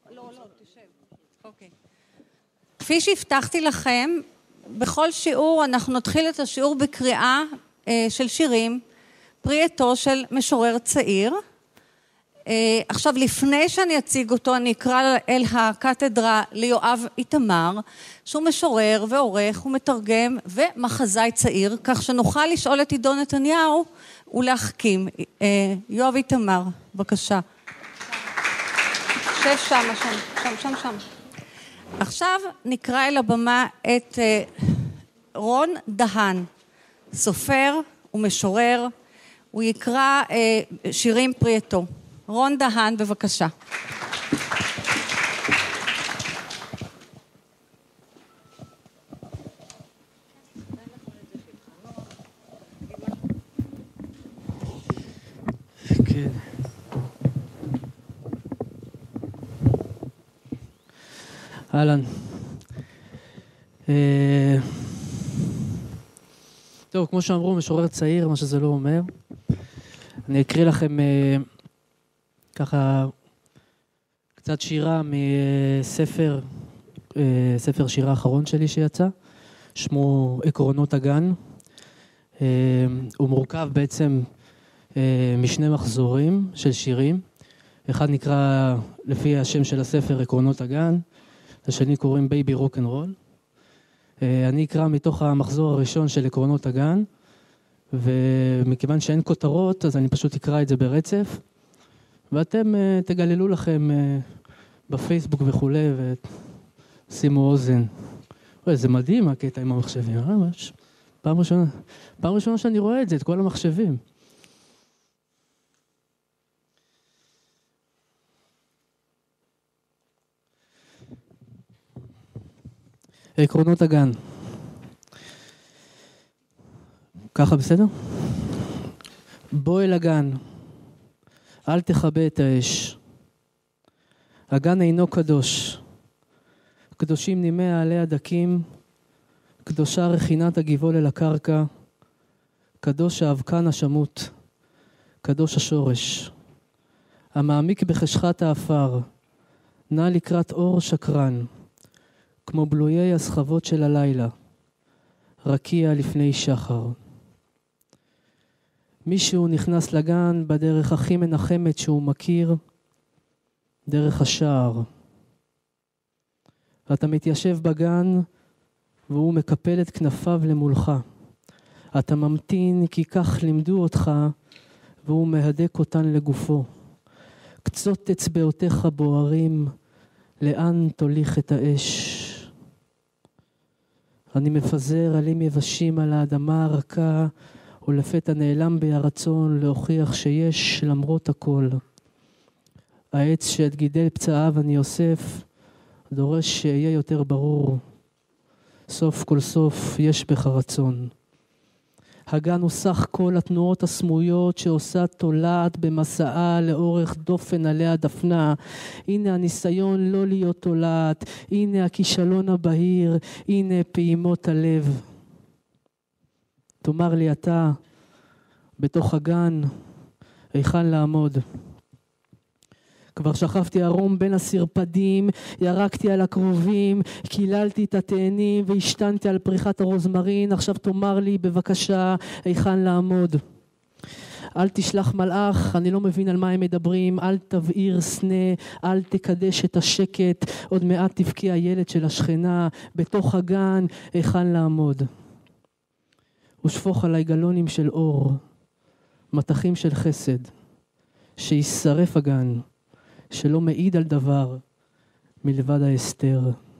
לא, תשב. אוקיי. כפי שהבטחתי לכם, בכל שיעור אנחנו נתחיל את השיעור בקריאה של שירים, פרי עטו של משורר צעיר. עכשיו, לפני שאני אציג אותו, אני אקרא אל הקתדרה ליואב איתמר, שהוא משורר ועורך ומתרגם ומחזאי צעיר, כך שנוכל לשאול את עידו נתניהו ולהחכים. יואב איתמר, בבקשה. שב שם. עכשיו נקרא אל הבמה את רון דהן, סופר ומשורר, הוא יקרא שירים פרי עטו. רון דהן, בבקשה. כן. אהלן. טוב, כמו שאמרו, משורר צעיר, מה שזה לא אומר. אני אקריא לכם ככה קצת שירה מספר, ספר שירה האחרון שלי שיצא, שמו עקרונות הגן. הוא מורכב בעצם משני מחזורים של שירים. אחד נקרא לפי השם של הספר עקרונות הגן, השני קוראים בייבי רוק אנד רול. אני אקרא מתוך המחזור הראשון של עקרונות הגן, ומכיוון שאין כותרות אז אני פשוט אקרא את זה ברצף, ואתם תגללו לכם בפייסבוק וכולי ושימו אוזן. זה מדהים הקטע עם המחשבים, ממש. פעם ראשונה שאני רואה את זה, את כל המחשבים. עקרונות הגן. ככה בסדר? בוא אל הגן, אל תכבה את האש. הגן אינו קדוש. קדושים נימי העלי הדקים, קדושה רכינת הגבעול אל הקרקע, קדוש האבקן השמוט, קדוש השורש. המעמיק בחשכת האפר, נע לקראת אור שקרן, כמו בלויי הסחבות של הלילה, רקיע לפני שחר. מישהו נכנס לגן בדרך הכי מנחמת שהוא מכיר, דרך השער. אתה מתיישב בגן והוא מקפל את כנפיו למולך. אתה ממתין כי כך לימדו אותך והוא מהדק אותן לגופו. קצות אצבעותיך בוערים, לאן תוליך את האש? אני מפזר עלים יבשים על האדמה הרכה, ולפתע נעלם בי הרצון להוכיח שיש למרות הכל. העץ שאת גידל פצעיו אני אוסף, דורש שיהיה יותר ברור. סוף כל סוף יש בך רצון. הגן הוא סך כל התנועות הסמויות שעושה תולעת במסעה לאורך דופן עליה דפנה. הנה הניסיון לא להיות תולעת, הנה הכישלון הבהיר, הנה פעימות הלב. תאמר לי אתה, בתוך הגן, היכן לעמוד? כבר שכבתי ערום בין הסרפדים, ירקתי על הקרובים, קיללתי את התאנים והשתנתי על פריחת הרוזמרין. עכשיו תאמר לי בבקשה היכן לעמוד. אל תשלח מלאך, אני לא מבין על מה הם מדברים. אל תבעיר סנה, אל תקדש את השקט, עוד מעט תבכי הילד של השכנה. בתוך הגן היכן לעמוד. ושפוך עליי גלונים של אור, מתחים של חסד, שישרף הגן, שלא מעיד על דבר מלבד ההסתר.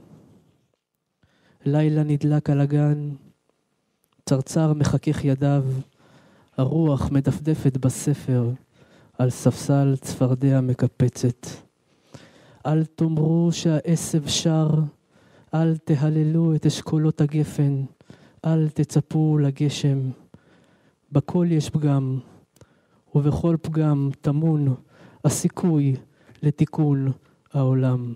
לילה נדלק על הגן, צרצר מחכך ידיו, הרוח מדפדפת בספר, על ספסל צפרדע מקפצת. אל תאמרו שהעשב שר, אל תהללו את אשכולות הגפן, אל תצפו לגשם. בכל יש פגם, ובכל פגם טמון הסיכוי לתיקון העולם.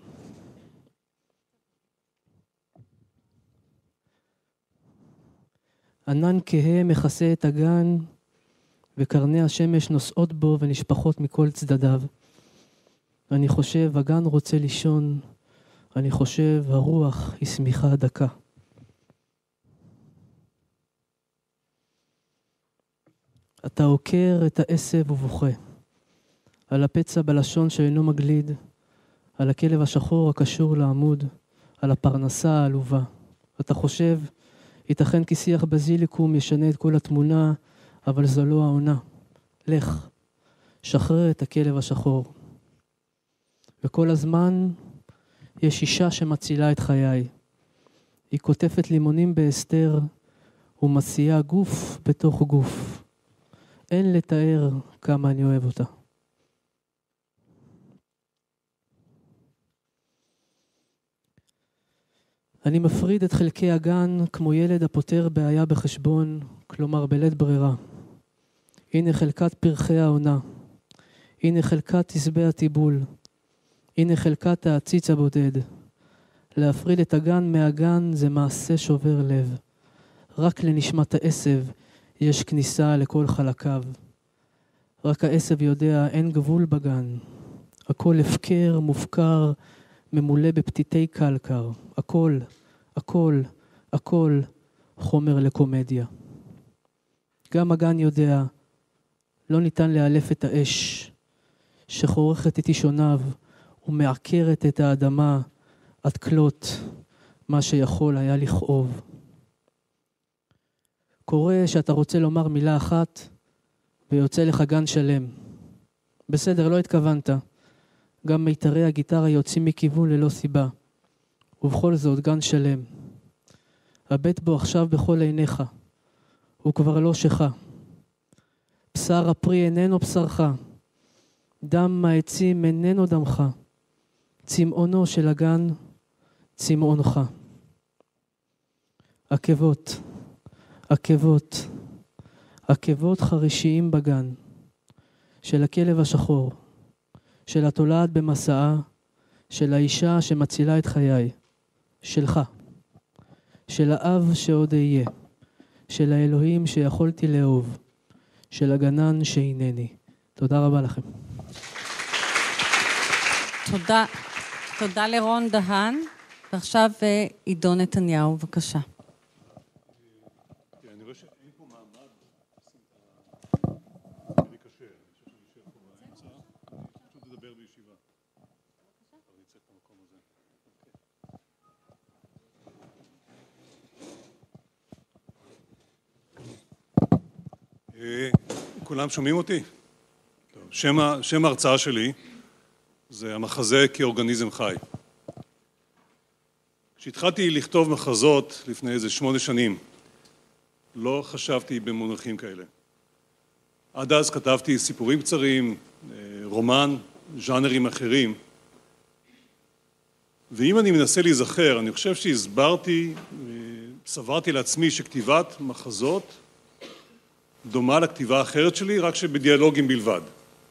ענן כהה מכסה את הגן, וקרני השמש נוסעות בו ונשפחות מכל צדדיו. אני חושב הגן רוצה לישון, אני חושב הרוח היא שמיכה דקה. אתה עוקר את העשב ובוכה, על הפצע בלשון שאינו מגליד, על הכלב השחור הקשור לעמוד, על הפרנסה העלובה. אתה חושב, ייתכן כי שיח בזיליקום ישנה את כל התמונה, אבל זו לא העונה. לך, שחרר את הכלב השחור. וכל הזמן יש אישה שמצילה את חיי. היא כותפת לימונים באסתר ומציעה גוף בתוך גוף. אין לתאר כמה אני אוהב אותה. אני מפריד את חלקי הגן כמו ילד הפותר בעיה בחשבון, כלומר בלית ברירה. הנה חלקת פרחי העונה. הנה חלקת תסבי הטיבול. הנה חלקת העציץ הבודד. להפריד את הגן מהגן זה מעשה שובר לב. רק לנשמת העשב יש כניסה לכל חלקיו. רק העשב יודע, אין גבול בגן. הכל הפקר, מופקר, ממולא בפתיתי קלקר. הכל חומר לקומדיה. גם הגן יודע, לא ניתן לאלף את האש, שחורכת את אישוניו ומעקרת את האדמה עד כלות מה שיכול היה לכאוב. קורה שאתה רוצה לומר מילה אחת ויוצא לך גן שלם. בסדר, לא התכוונת. גם מיתרי הגיטרה יוצאים מכיוון ללא סיבה. ובכל זאת גן שלם. הבט בו עכשיו בכל עיניך. הוא כבר לא שלך. בשר הפרי איננו בשרך. דם העצים איננו דמך. צמאונו של הגן, צמאונך. עקבות חרישיים בגן. של הכלב השחור. של התולעת במסעה. של האישה שמצילה את חיי. שלך. של האב שעוד אהיה. של האלוהים שיכולתי לאהוב. של הגנן שאינני. תודה רבה לכם. תודה לרון דהן. ועכשיו עידו נתניהו, בבקשה. אני רואה שאין פה מעמד. זה קשה. אני חושב שאני אשאר פה באמצע. אני פשוט לדבר בישיבה. אני אצא את המקום הזה. כולם שומעים אותי? שם ההרצאה שלי זה המחזה כאורגניזם חי. כשהתחלתי לכתוב מחזות לפני איזה 8 שנים, לא חשבתי במונחים כאלה. עד אז כתבתי סיפורים קצרים, רומן, ז'אנרים אחרים. ואם אני מנסה להיזכר, אני חושב שהסברתי, סברתי לעצמי שכתיבת מחזות דומה לכתיבה האחרת שלי, רק שבדיאלוגים בלבד.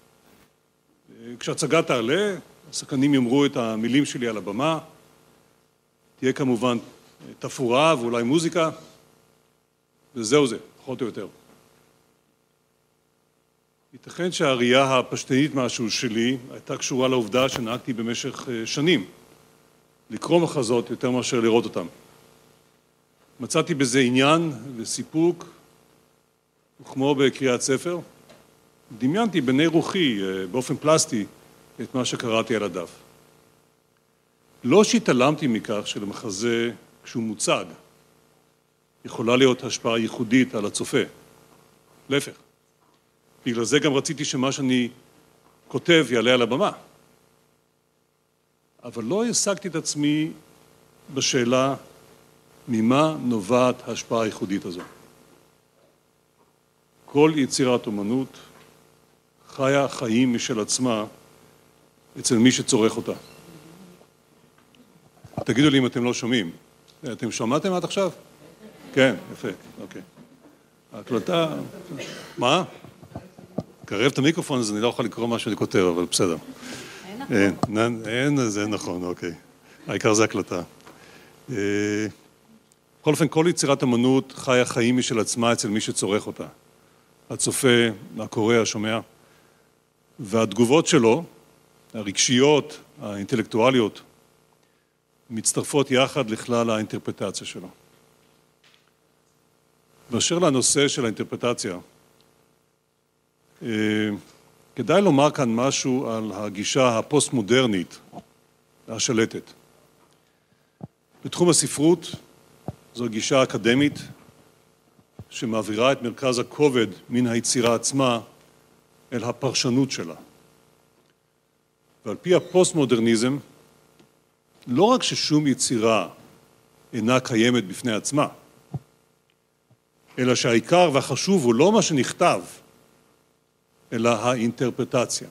כשהצגה תעלה, השחקנים יאמרו את המילים שלי על הבמה, תהיה כמובן תפאורה ואולי מוזיקה, וזהו זה, פחות או יותר. ייתכן שהראייה הפשטנית משהו שלי הייתה קשורה לעובדה שנהגתי במשך שנים לקרוא מחזות יותר מאשר לראות אותם. מצאתי בזה עניין וסיפוק, וכמו בקריאת ספר, דמיינתי בני רוחי באופן פלסטי את מה שקראתי על הדף. לא שהתעלמתי מכך שלמחזה, כשהוא מוצג, יכולה להיות השפעה ייחודית על הצופה. להפך. בגלל זה גם רציתי שמה שאני כותב יעלה על הבמה. אבל לא השגתי את עצמי בשאלה ממה נובעת ההשפעה הייחודית הזו. כל יצירת אומנות חיה חיים משל עצמה אצל מי שצורך אותה. תגידו לי אם אתם לא שומעים. אתם שמעתם עד עכשיו? כן, יפה, אוקיי. ההקלטה... מה? קרב את המיקרופון, אז אני לא יכול לקרוא מה שאני כותב, אבל בסדר. אין, זה נכון, אוקיי. העיקר זה הקלטה. בכל אופן, כל יצירת אמנות חיה חיים משל עצמה אצל מי שצורך אותה. הצופה, הקורא, השומע. והתגובות שלו הרגשיות, האינטלקטואליות, מצטרפות יחד לכלל האינטרפרטציה שלו. באשר לנושא של האינטרפרטציה, כדאי לומר כאן משהו על הגישה הפוסט-מודרנית השלטת. בתחום הספרות זו גישה אקדמית שמעבירה את מרכז הכובד מן היצירה עצמה אל הפרשנות שלה. ועל פי הפוסט-מודרניזם, לא רק ששום יצירה אינה קיימת בפני עצמה, אלא שהעיקר והחשוב הוא לא מה שנכתב, אלא האינטרפרטציה.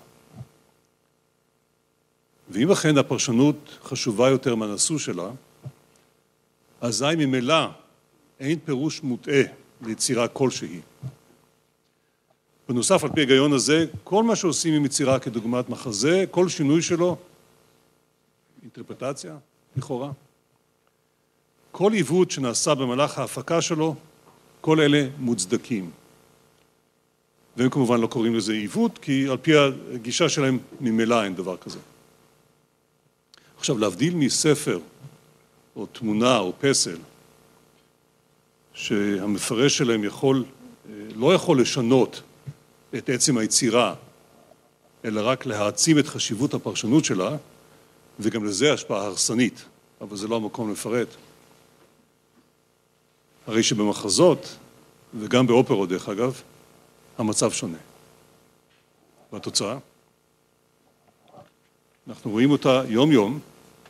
ואם אכן הפרשנות חשובה יותר מהנשוא שלה, אזי ממילא אין פירוש מוטעה ליצירה כלשהי. בנוסף, על פי ההיגיון הזה, כל מה שעושים עם יצירה כדוגמת מחזה, כל שינוי שלו, אינטרפרטציה, לכאורה. כל עיוות שנעשה במהלך ההפקה שלו, כל אלה מוצדקים. והם כמובן לא קוראים לזה עיוות, כי על פי הגישה שלהם ממילא אין דבר כזה. עכשיו, להבדיל מספר, או תמונה, או פסל, שהמפרש שלהם לא יכול לשנות את עצם היצירה, אלא רק להעצים את חשיבות הפרשנות שלה, וגם לזה השפעה הרסנית, אבל זה לא המקום לפרט. הרי שבמחזות, וגם באופרות דרך אגב, המצב שונה. והתוצאה, אנחנו רואים אותה יום יום,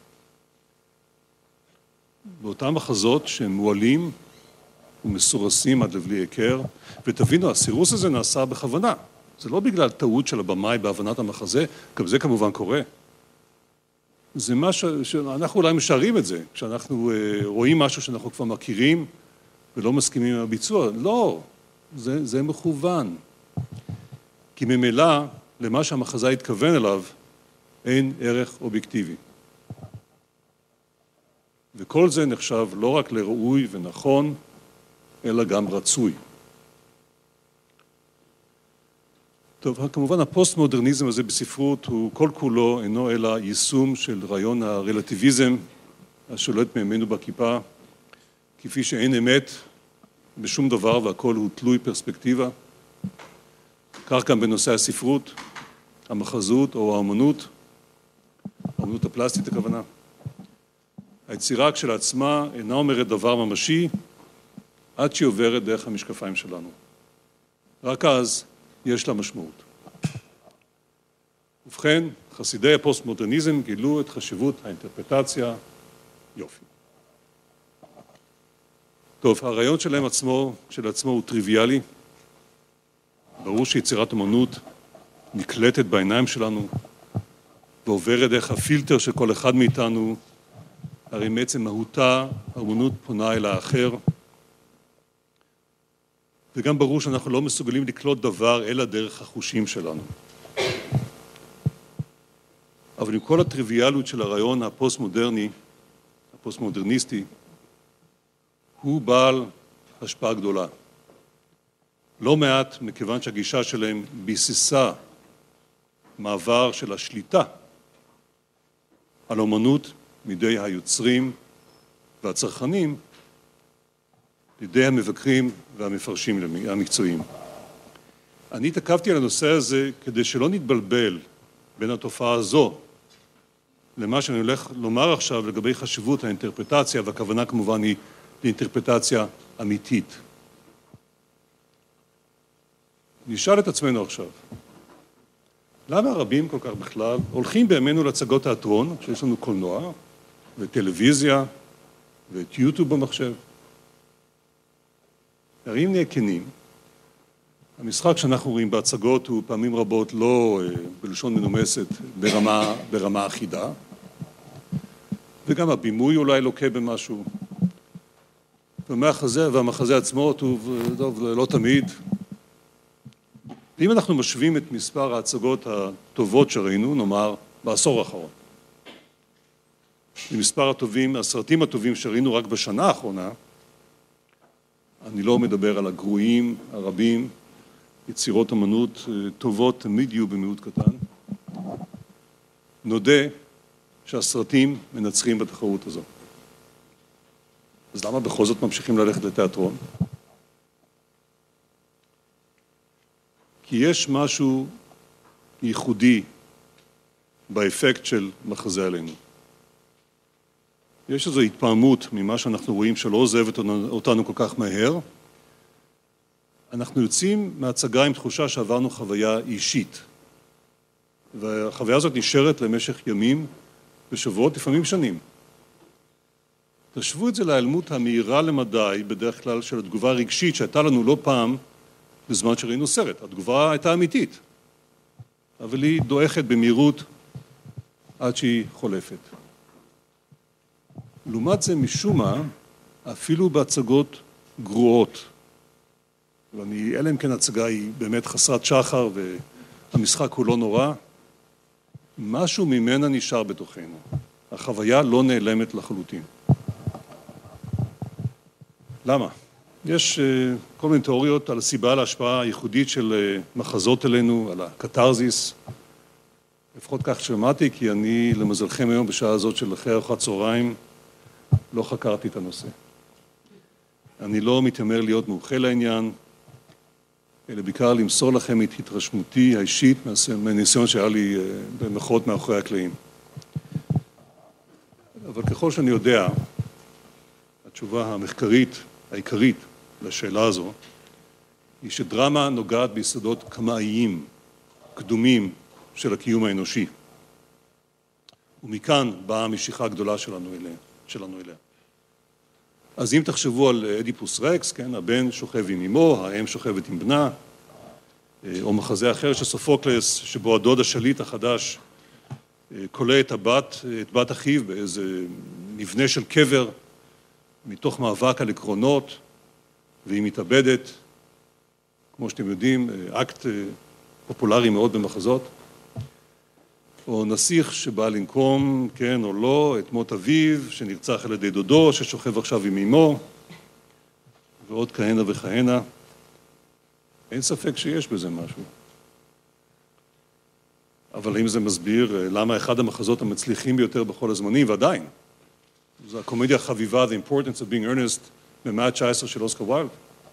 באותם מחזות שהם מועלים ומסורסים עד לבלי היכר, ותבינו, הסירוס הזה נעשה בכוונה. זה לא בגלל טעות של הבמאי בהבנת המחזה, גם זה כמובן קורה. זה מה שאנחנו אולי משערים את זה, כשאנחנו רואים משהו שאנחנו כבר מכירים ולא מסכימים עם הביצוע. לא, זה מכוון. כי ממילא, למה שהמחזה התכוון אליו, אין ערך אובייקטיבי. וכל זה נחשב לא רק לראוי ונכון, אלא גם רצוי. טוב, כמובן הפוסט-מודרניזם הזה בספרות הוא כל כולו אינו אלא יישום של רעיון הרלטיביזם השולט מימינו בכיפה, כפי שאין אמת בשום דבר והכל הוא תלוי פרספקטיבה. כך גם בנושא הספרות, המחזות או האמנות, האמנות הפלסטית הכוונה. היצירה כשלעצמה אינה אומרת דבר ממשי עד שהיא עוברת דרך המשקפיים שלנו. רק אז יש לה משמעות. ובכן, חסידי הפוסט-מודרניזם גילו את חשיבות האינטרפרטציה. יופי. טוב, הרעיון שלהם כשלעצמו הוא טריוויאלי. ברור שיצירת אמנות נקלטת בעיניים שלנו ועוברת דרך הפילטר של כל אחד מאיתנו, הרי מעצם מהותה, האמנות פונה אל האחר. וגם ברור שאנחנו לא מסוגלים לקלוט דבר אלא דרך החושים שלנו. אבל עם כל הטריוויאליות של הרעיון הפוסט-מודרניסטי, הוא בעל השפעה גדולה. לא מעט מכיוון שהגישה שלהם ביססה מעבר של השליטה על אומנות מידי היוצרים והצרכנים לידי המבקרים והמפרשים המקצועיים. אני התעכבתי על הנושא הזה כדי שלא נתבלבל בין התופעה הזו למה שאני הולך לומר עכשיו לגבי חשיבות האינטרפרטציה, והכוונה כמובן היא לאינטרפרטציה אמיתית. נשאל את עצמנו עכשיו, למה רבים כל כך בכלל הולכים בימינו להצגות תיאטרון, כשיש לנו קולנוע וטלוויזיה ואת יוטיוב במחשב? הרי אם נהיה כנים, המשחק שאנחנו רואים בהצגות הוא פעמים רבות לא בלשון מנומסת ברמה אחידה, וגם הבימוי אולי לוקה במשהו, והמחזה עצמו טוב, לא תמיד. ואם אנחנו משווים את מספר ההצגות הטובות שראינו, נאמר, בעשור האחרון, למספר הסרטים הטובים שראינו רק בשנה האחרונה, אני לא מדבר על הגרועים, הרבים, יצירות אמנות טובות תמיד יהיו במיעוט קטן. נודה שהסרטים מנצחים בתחרות הזו. אז למה בכל זאת ממשיכים ללכת לתיאטרון? כי יש משהו ייחודי באפקט של מחזה עלינו. יש איזו התפעמות ממה שאנחנו רואים שלא עוזבת אותנו כל כך מהר. אנחנו יוצאים מההצגה עם תחושה שעברנו חוויה אישית. והחוויה הזאת נשארת למשך ימים ושבועות, לפעמים שנים. תשוו את זה להיעלמות המהירה למדי, בדרך כלל של התגובה הרגשית שהייתה לנו לא פעם בזמן שראינו סרט. התגובה הייתה אמיתית, אבל היא דועכת במהירות עד שהיא חולפת. לעומת זה, משום מה, אפילו בהצגות גרועות, אלא אם כן הצגה היא באמת חסרת שחר והמשחק הוא לא נורא, משהו ממנה נשאר בתוכנו. החוויה לא נעלמת לחלוטין. למה? יש כל מיני תיאוריות על הסיבה להשפעה הייחודית של מחזות אלינו, על הקתרזיס. לפחות כך שמעתי, כי אני, למזלכם היום, בשעה הזאת של אחרי ארוחת צהריים, לא חקרתי את הנושא. אני לא מתיימר להיות מומחה לעניין, אלא בעיקר למסור לכם את התרשמותי האישית מהניסיון שהיה לי במחאות מאחורי הקלעים. אבל ככל שאני יודע, התשובה המחקרית העיקרית לשאלה הזו, היא שדרמה נוגעת ביסודות קמאיים, קדומים של הקיום האנושי. ומכאן באה המשיכה הגדולה שלנו אליה. אז אם תחשבו על אדיפוס רקס, כן, הבן שוכב עם אמו, האם שוכבת עם בנה, או מחזה אחר של סופוקלס, שבו הדוד השליט החדש קולע את בת אחיו באיזה מבנה של קבר, מתוך מאבק על עקרונות, והיא מתאבדת, כמו שאתם יודעים, אקט פופולרי מאוד במחזות, או נסיך שבא לנקום, כן או לא, את מות אביו, שנרצח על ידי דודו, ששוכב עכשיו עם אמו, ועוד כהנה וכהנה. אין ספק שיש בזה משהו. אבל האם זה מסביר למה אחד המחזות המצליחים ביותר בכל הזמנים, ועדיין, זו הקומדיה החביבה, The Importance of Being Earnest, במאה ה-19 של אוסקר ויילד.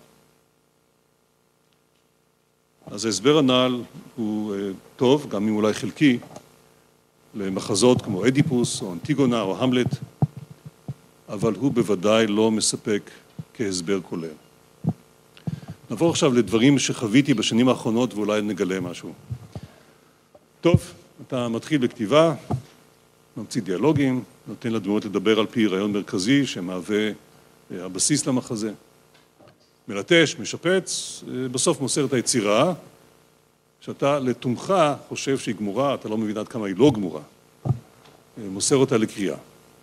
אז ההסבר הנ"ל הוא טוב, גם אם אולי חלקי, למחזות כמו אדיפוס או אנטיגונה או המלט, אבל הוא בוודאי לא מספק כהסבר כולל. נעבור עכשיו לדברים שחוויתי בשנים האחרונות ואולי נגלה משהו. טוב, אתה מתחיל בכתיבה, ממציא דיאלוגים, נותן לדמויות לדבר על פי רעיון מרכזי שמהווה הבסיס למחזה. מלטש, משפץ, בסוף מוסר את היצירה, שאתה לתומך חושב שהיא גמורה, אתה לא מבין עד כמה היא לא גמורה. מוסר אותה לקריאה.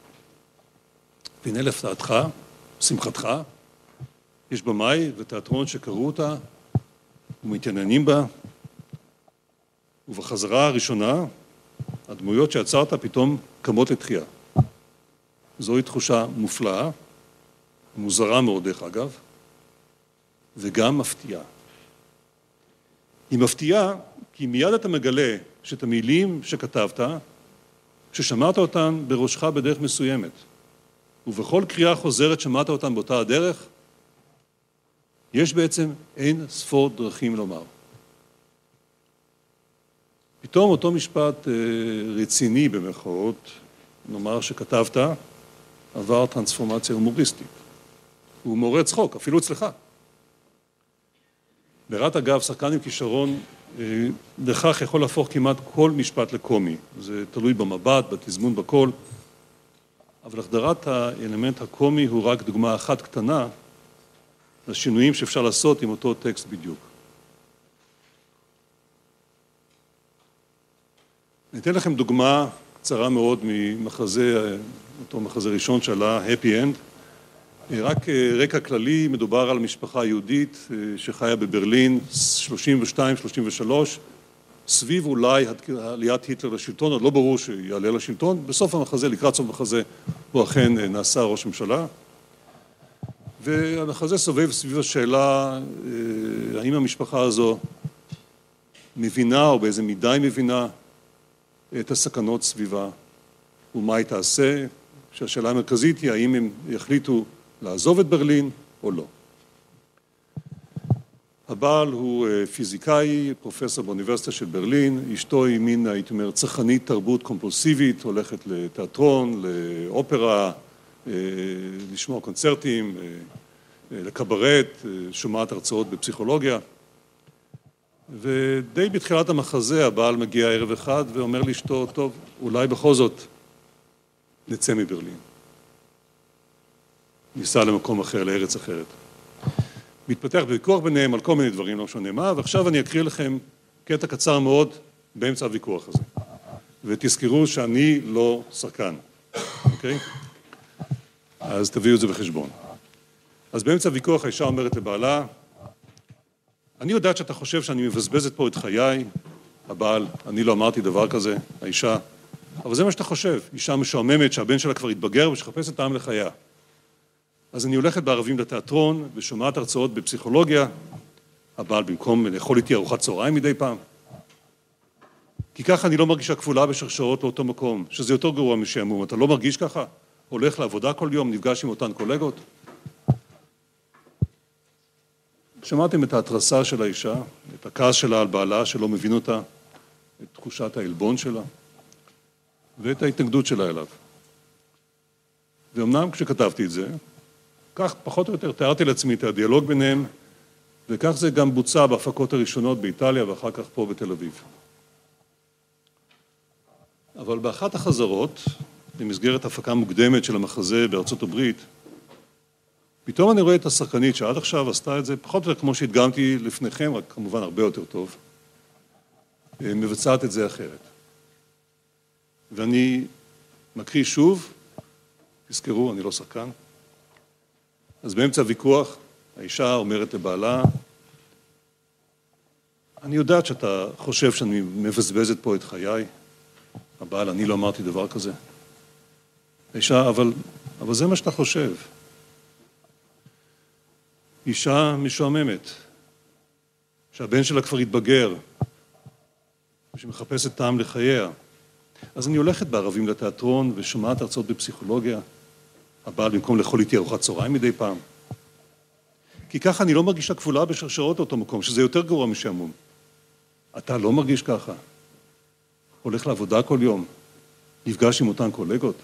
והנה להפתעתך, שמחתך, יש במאי ותיאטרון שקראו אותה ומתעניינים בה, ובחזרה הראשונה, הדמויות שיצרת פתאום קמות לתחייה. זוהי תחושה מופלאה, מוזרה מאוד דרך אגב, וגם מפתיעה. היא מפתיעה כי מיד אתה מגלה שאת המילים שכתבת, ששמעת אותן בראשך בדרך מסוימת, ובכל קריאה חוזרת שמעת אותן באותה הדרך, יש בעצם אין ספור דרכים לומר. פתאום אותו משפט רציני במרכאות, נאמר שכתבת, עבר טרנספורמציה הומוריסטית. הוא מעורר צחוק, אפילו אצלך. בראת אגב, שחקן עם כישרון, לכך יכול להפוך כמעט כל משפט לקומי. זה תלוי במבט, בתזמון, בכל. אבל החדרת האלמנט הקומי הוא רק דוגמה אחת קטנה לשינויים שאפשר לעשות עם אותו טקסט בדיוק. אני אתן לכם דוגמה קצרה מאוד ממחזה, אותו מחזה ראשון שעלה, Happy End. רק רקע כללי, מדובר על משפחה יהודית שחיה בברלין 32-33, סביב אולי עליית היטלר לשלטון, עוד לא ברור שיעלה לשלטון, בסוף המחזה, לקראת סוף המחזה, הוא אכן נעשה ראש ממשלה. והמחזה סובב סביב השאלה, האם המשפחה הזו מבינה או באיזה מידה היא מבינה את הסכנות סביבה ומה היא תעשה, שהשאלה המרכזית היא האם הם יחליטו לעזוב את ברלין או לא. הבעל הוא פיזיקאי, פרופסור באוניברסיטה של ברלין, אשתו היא מין, הייתי אומר, צרכנית תרבות קומפולסיבית, הולכת לתיאטרון, לאופרה, לשמוע קונצרטים, לקברט, שומעת הרצאות בפסיכולוגיה. ודי בתחילת המחזה הבעל מגיע ערב אחד ואומר לאשתו, טוב, אולי בכל זאת נצא מברלין. ניסע למקום אחר, לארץ אחרת. מתפתח בוויכוח ביניהם על כל מיני דברים, לא משנה מה, ועכשיו אני אקריא לכם קטע קצר מאוד באמצע הוויכוח הזה. ותזכרו שאני לא שחקן, אוקיי? אז תביאו את זה בחשבון. אז באמצע הוויכוח האישה אומרת לבעלה, אני יודעת שאתה חושב שאני מבזבזת פה את חיי, הבעל, אני לא אמרתי דבר כזה, האישה, אבל זה מה שאתה חושב, אישה משועממת שהבן שלה כבר התבגר ושחפשת טעם לחייה. אז אני הולכת בערבים לתיאטרון ושומעת הרצאות בפסיכולוגיה, הבעל במקום לאכול איתי ארוחת צהריים מדי פעם. כי ככה אני לא מרגישה כפולה בשרשרות לאותו מקום, שזה יותר גרוע משעמום. אתה לא מרגיש ככה? הולך לעבודה כל יום, נפגש עם אותן קולגות? שמעתם את ההתרסה של האישה, את הכעס שלה על בעלה שלא מבין אותה, את תחושת העלבון שלה, ואת ההתנגדות שלה אליו. ואומנם כשכתבתי את זה, כך פחות או יותר תיארתי לעצמי את הדיאלוג ביניהם, וכך זה גם בוצע בהפקות הראשונות באיטליה ואחר כך פה בתל אביב. אבל באחת החזרות, במסגרת הפקה מוקדמת של המחזה בארצות הברית, פתאום אני רואה את השחקנית שעד עכשיו עשתה את זה, פחות או יותר כמו שהדגמתי לפניכם, רק כמובן הרבה יותר טוב, מבצעת את זה אחרת. ואני מקריא שוב, תזכרו, אני לא שחקן. אז באמצע הוויכוח, האישה אומרת לבעלה, אני יודעת שאתה חושב שאני מבזבזת פה את חיי, הבעל, אני לא אמרתי דבר כזה. האישה, אבל זה מה שאתה חושב. אישה משועממת, שהבן שלה כבר התבגר, שמחפשת טעם לחייה. אז אני הולכת בערבים לתיאטרון ושומעת הרצאות בפסיכולוגיה, הבעל במקום לאכול איתי ארוחת צהריים מדי פעם. כי ככה אני לא מרגישה כפולה בשרשרות אותו מקום, שזה יותר גרוע משעמום. אתה לא מרגיש ככה. הולך לעבודה כל יום, נפגש עם אותן קולגות.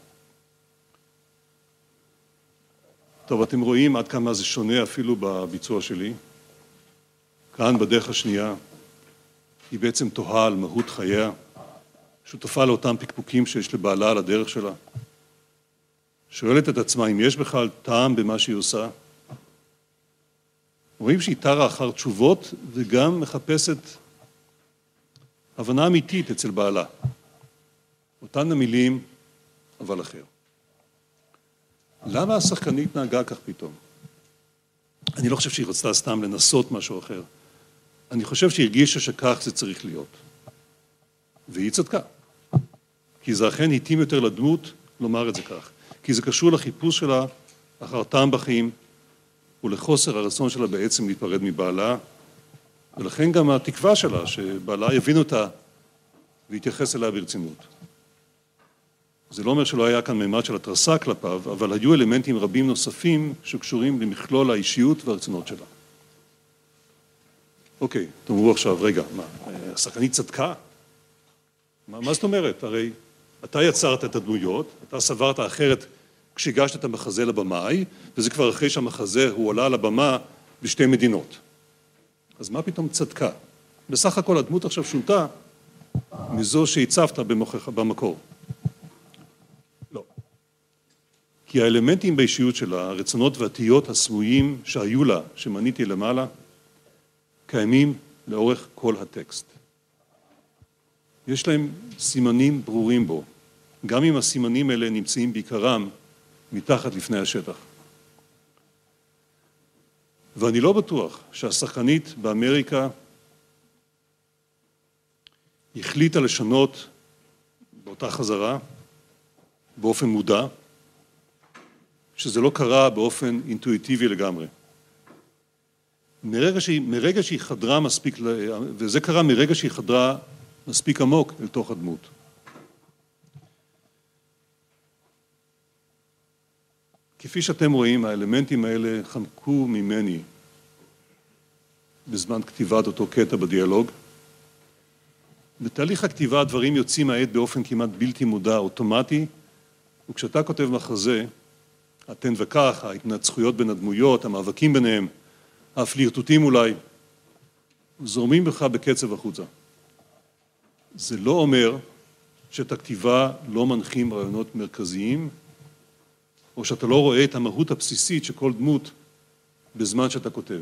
טוב, אתם רואים עד כמה זה שונה אפילו בביצוע שלי. כאן בדרך השנייה, היא בעצם תוהה על מהות חייה, שותפה לאותם פקפוקים שיש לבעלה על הדרך שלה. שואלת את עצמה אם יש בכלל טעם במה שהיא עושה. רואים שהיא תרה אחר תשובות וגם מחפשת הבנה אמיתית אצל בעלה. אותן המילים, אבל אחר. למה השחקנית נהגה כך פתאום? אני לא חושב שהיא רצתה סתם לנסות משהו אחר. אני חושב שהיא הרגישה שכך זה צריך להיות. והיא צדקה. כי זה אכן התאים יותר לדמות לומר את זה כך. כי זה קשור לחיפוש שלה אחר טעם בחיים ולחוסר הרצון שלה בעצם להיפרד מבעלה, ולכן גם התקווה שלה שבעלה יבין אותה ויתייחס אליה ברצינות. זה לא אומר שלא היה כאן ממד של התרסה כלפיו, אבל היו אלמנטים רבים נוספים שקשורים למכלול האישיות והרצונות שלה. אוקיי, תאמרו עכשיו, רגע, מה, השחקנית צדקה? מה זאת אומרת? הרי אתה יצרת את הדמויות, אתה סברת אחרת כשהגשת את המחזה לבמאי, וזה כבר אחרי שהמחזה הוא עלה לבמה בשתי מדינות. אז מה פתאום צדקה? בסך הכל הדמות עכשיו שונתה מזו שהצבת במקור. לא. כי האלמנטים באישיות שלה, הרצונות והתהיות הסמויים שהיו לה, שמניתי למעלה, קיימים לאורך כל הטקסט. יש להם סימנים ברורים בו, גם אם הסימנים האלה נמצאים בעיקרם מתחת לפני השטח. ואני לא בטוח שהשחקנית באמריקה החליטה לשנות באותה חזרה, באופן מודע, שזה לא קרה באופן אינטואיטיבי לגמרי. מרגע שהיא חדרה מספיק, וזה קרה מרגע שהיא חדרה מספיק עמוק אל תוך הדמות. כפי שאתם רואים, האלמנטים האלה חמקו ממני בזמן כתיבת אותו קטע בדיאלוג. בתהליך הכתיבה הדברים יוצאים מהעט באופן כמעט בלתי מודע, אוטומטי, וכשאתה כותב מחזה, התן וכך, ההתנצחויות בין הדמויות, המאבקים ביניהם, הפלירטוטים אולי, זורמים בך בקצב החוצה. זה לא אומר שאת הכתיבה לא מנחים רעיונות מרכזיים, או שאתה לא רואה את המהות הבסיסית של כל דמות בזמן שאתה כותב.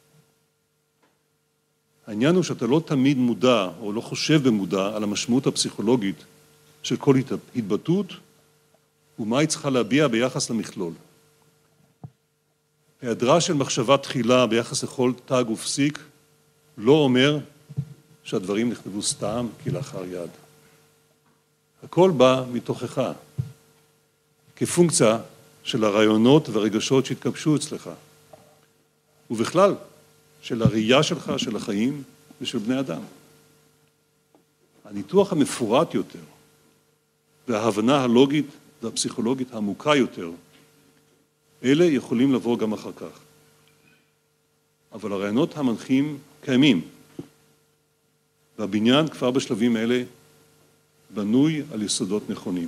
העניין הוא שאתה לא תמיד מודע, או לא חושב במודע, על המשמעות הפסיכולוגית של כל התבטאות, ומה היא צריכה להביע ביחס למכלול. היעדרה של מחשבה תחילה ביחס לכל תג ופסיק, לא אומר שהדברים נכתבו סתם כלאחר יד. הכל בא מתוכך, כפונקציה של הרעיונות והרגשות שהתקבשו אצלך, ובכלל של הראייה שלך, של החיים ושל בני אדם. הניתוח המפורט יותר וההבנה הלוגית והפסיכולוגית העמוקה יותר, אלה יכולים לבוא גם אחר כך. אבל הרעיונות המנחים קיימים, והבניין כבר בשלבים אלה בנוי על יסודות נכונים.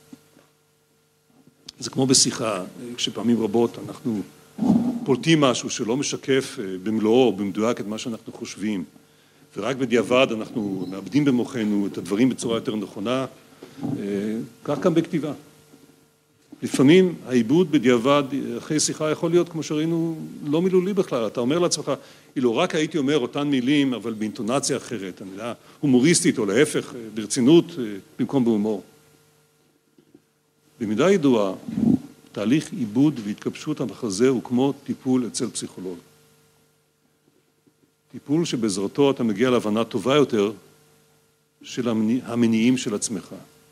זה כמו בשיחה, כשפעמים רבות אנחנו פולטים משהו שלא משקף במלואו או במדויק את מה שאנחנו חושבים, ורק בדיעבד אנחנו מאבדים במוחנו את הדברים בצורה יותר נכונה, כך גם בכתיבה. לפעמים העיבוד בדיעבד אחרי שיחה יכול להיות, כמו שראינו, לא מילולי בכלל. אתה אומר לעצמך, אילו רק הייתי אומר אותן מילים, אבל באינטונציה אחרת, אני יודע, הומוריסטית או להפך, ברצינות, במקום בהומור. במידה ידועה, תהליך עיבוד והתקבשות המחזה הוא כמו טיפול אצל פסיכולוג. טיפול שבעזרתו אתה מגיע להבנה טובה יותר של המניעים של עצמך.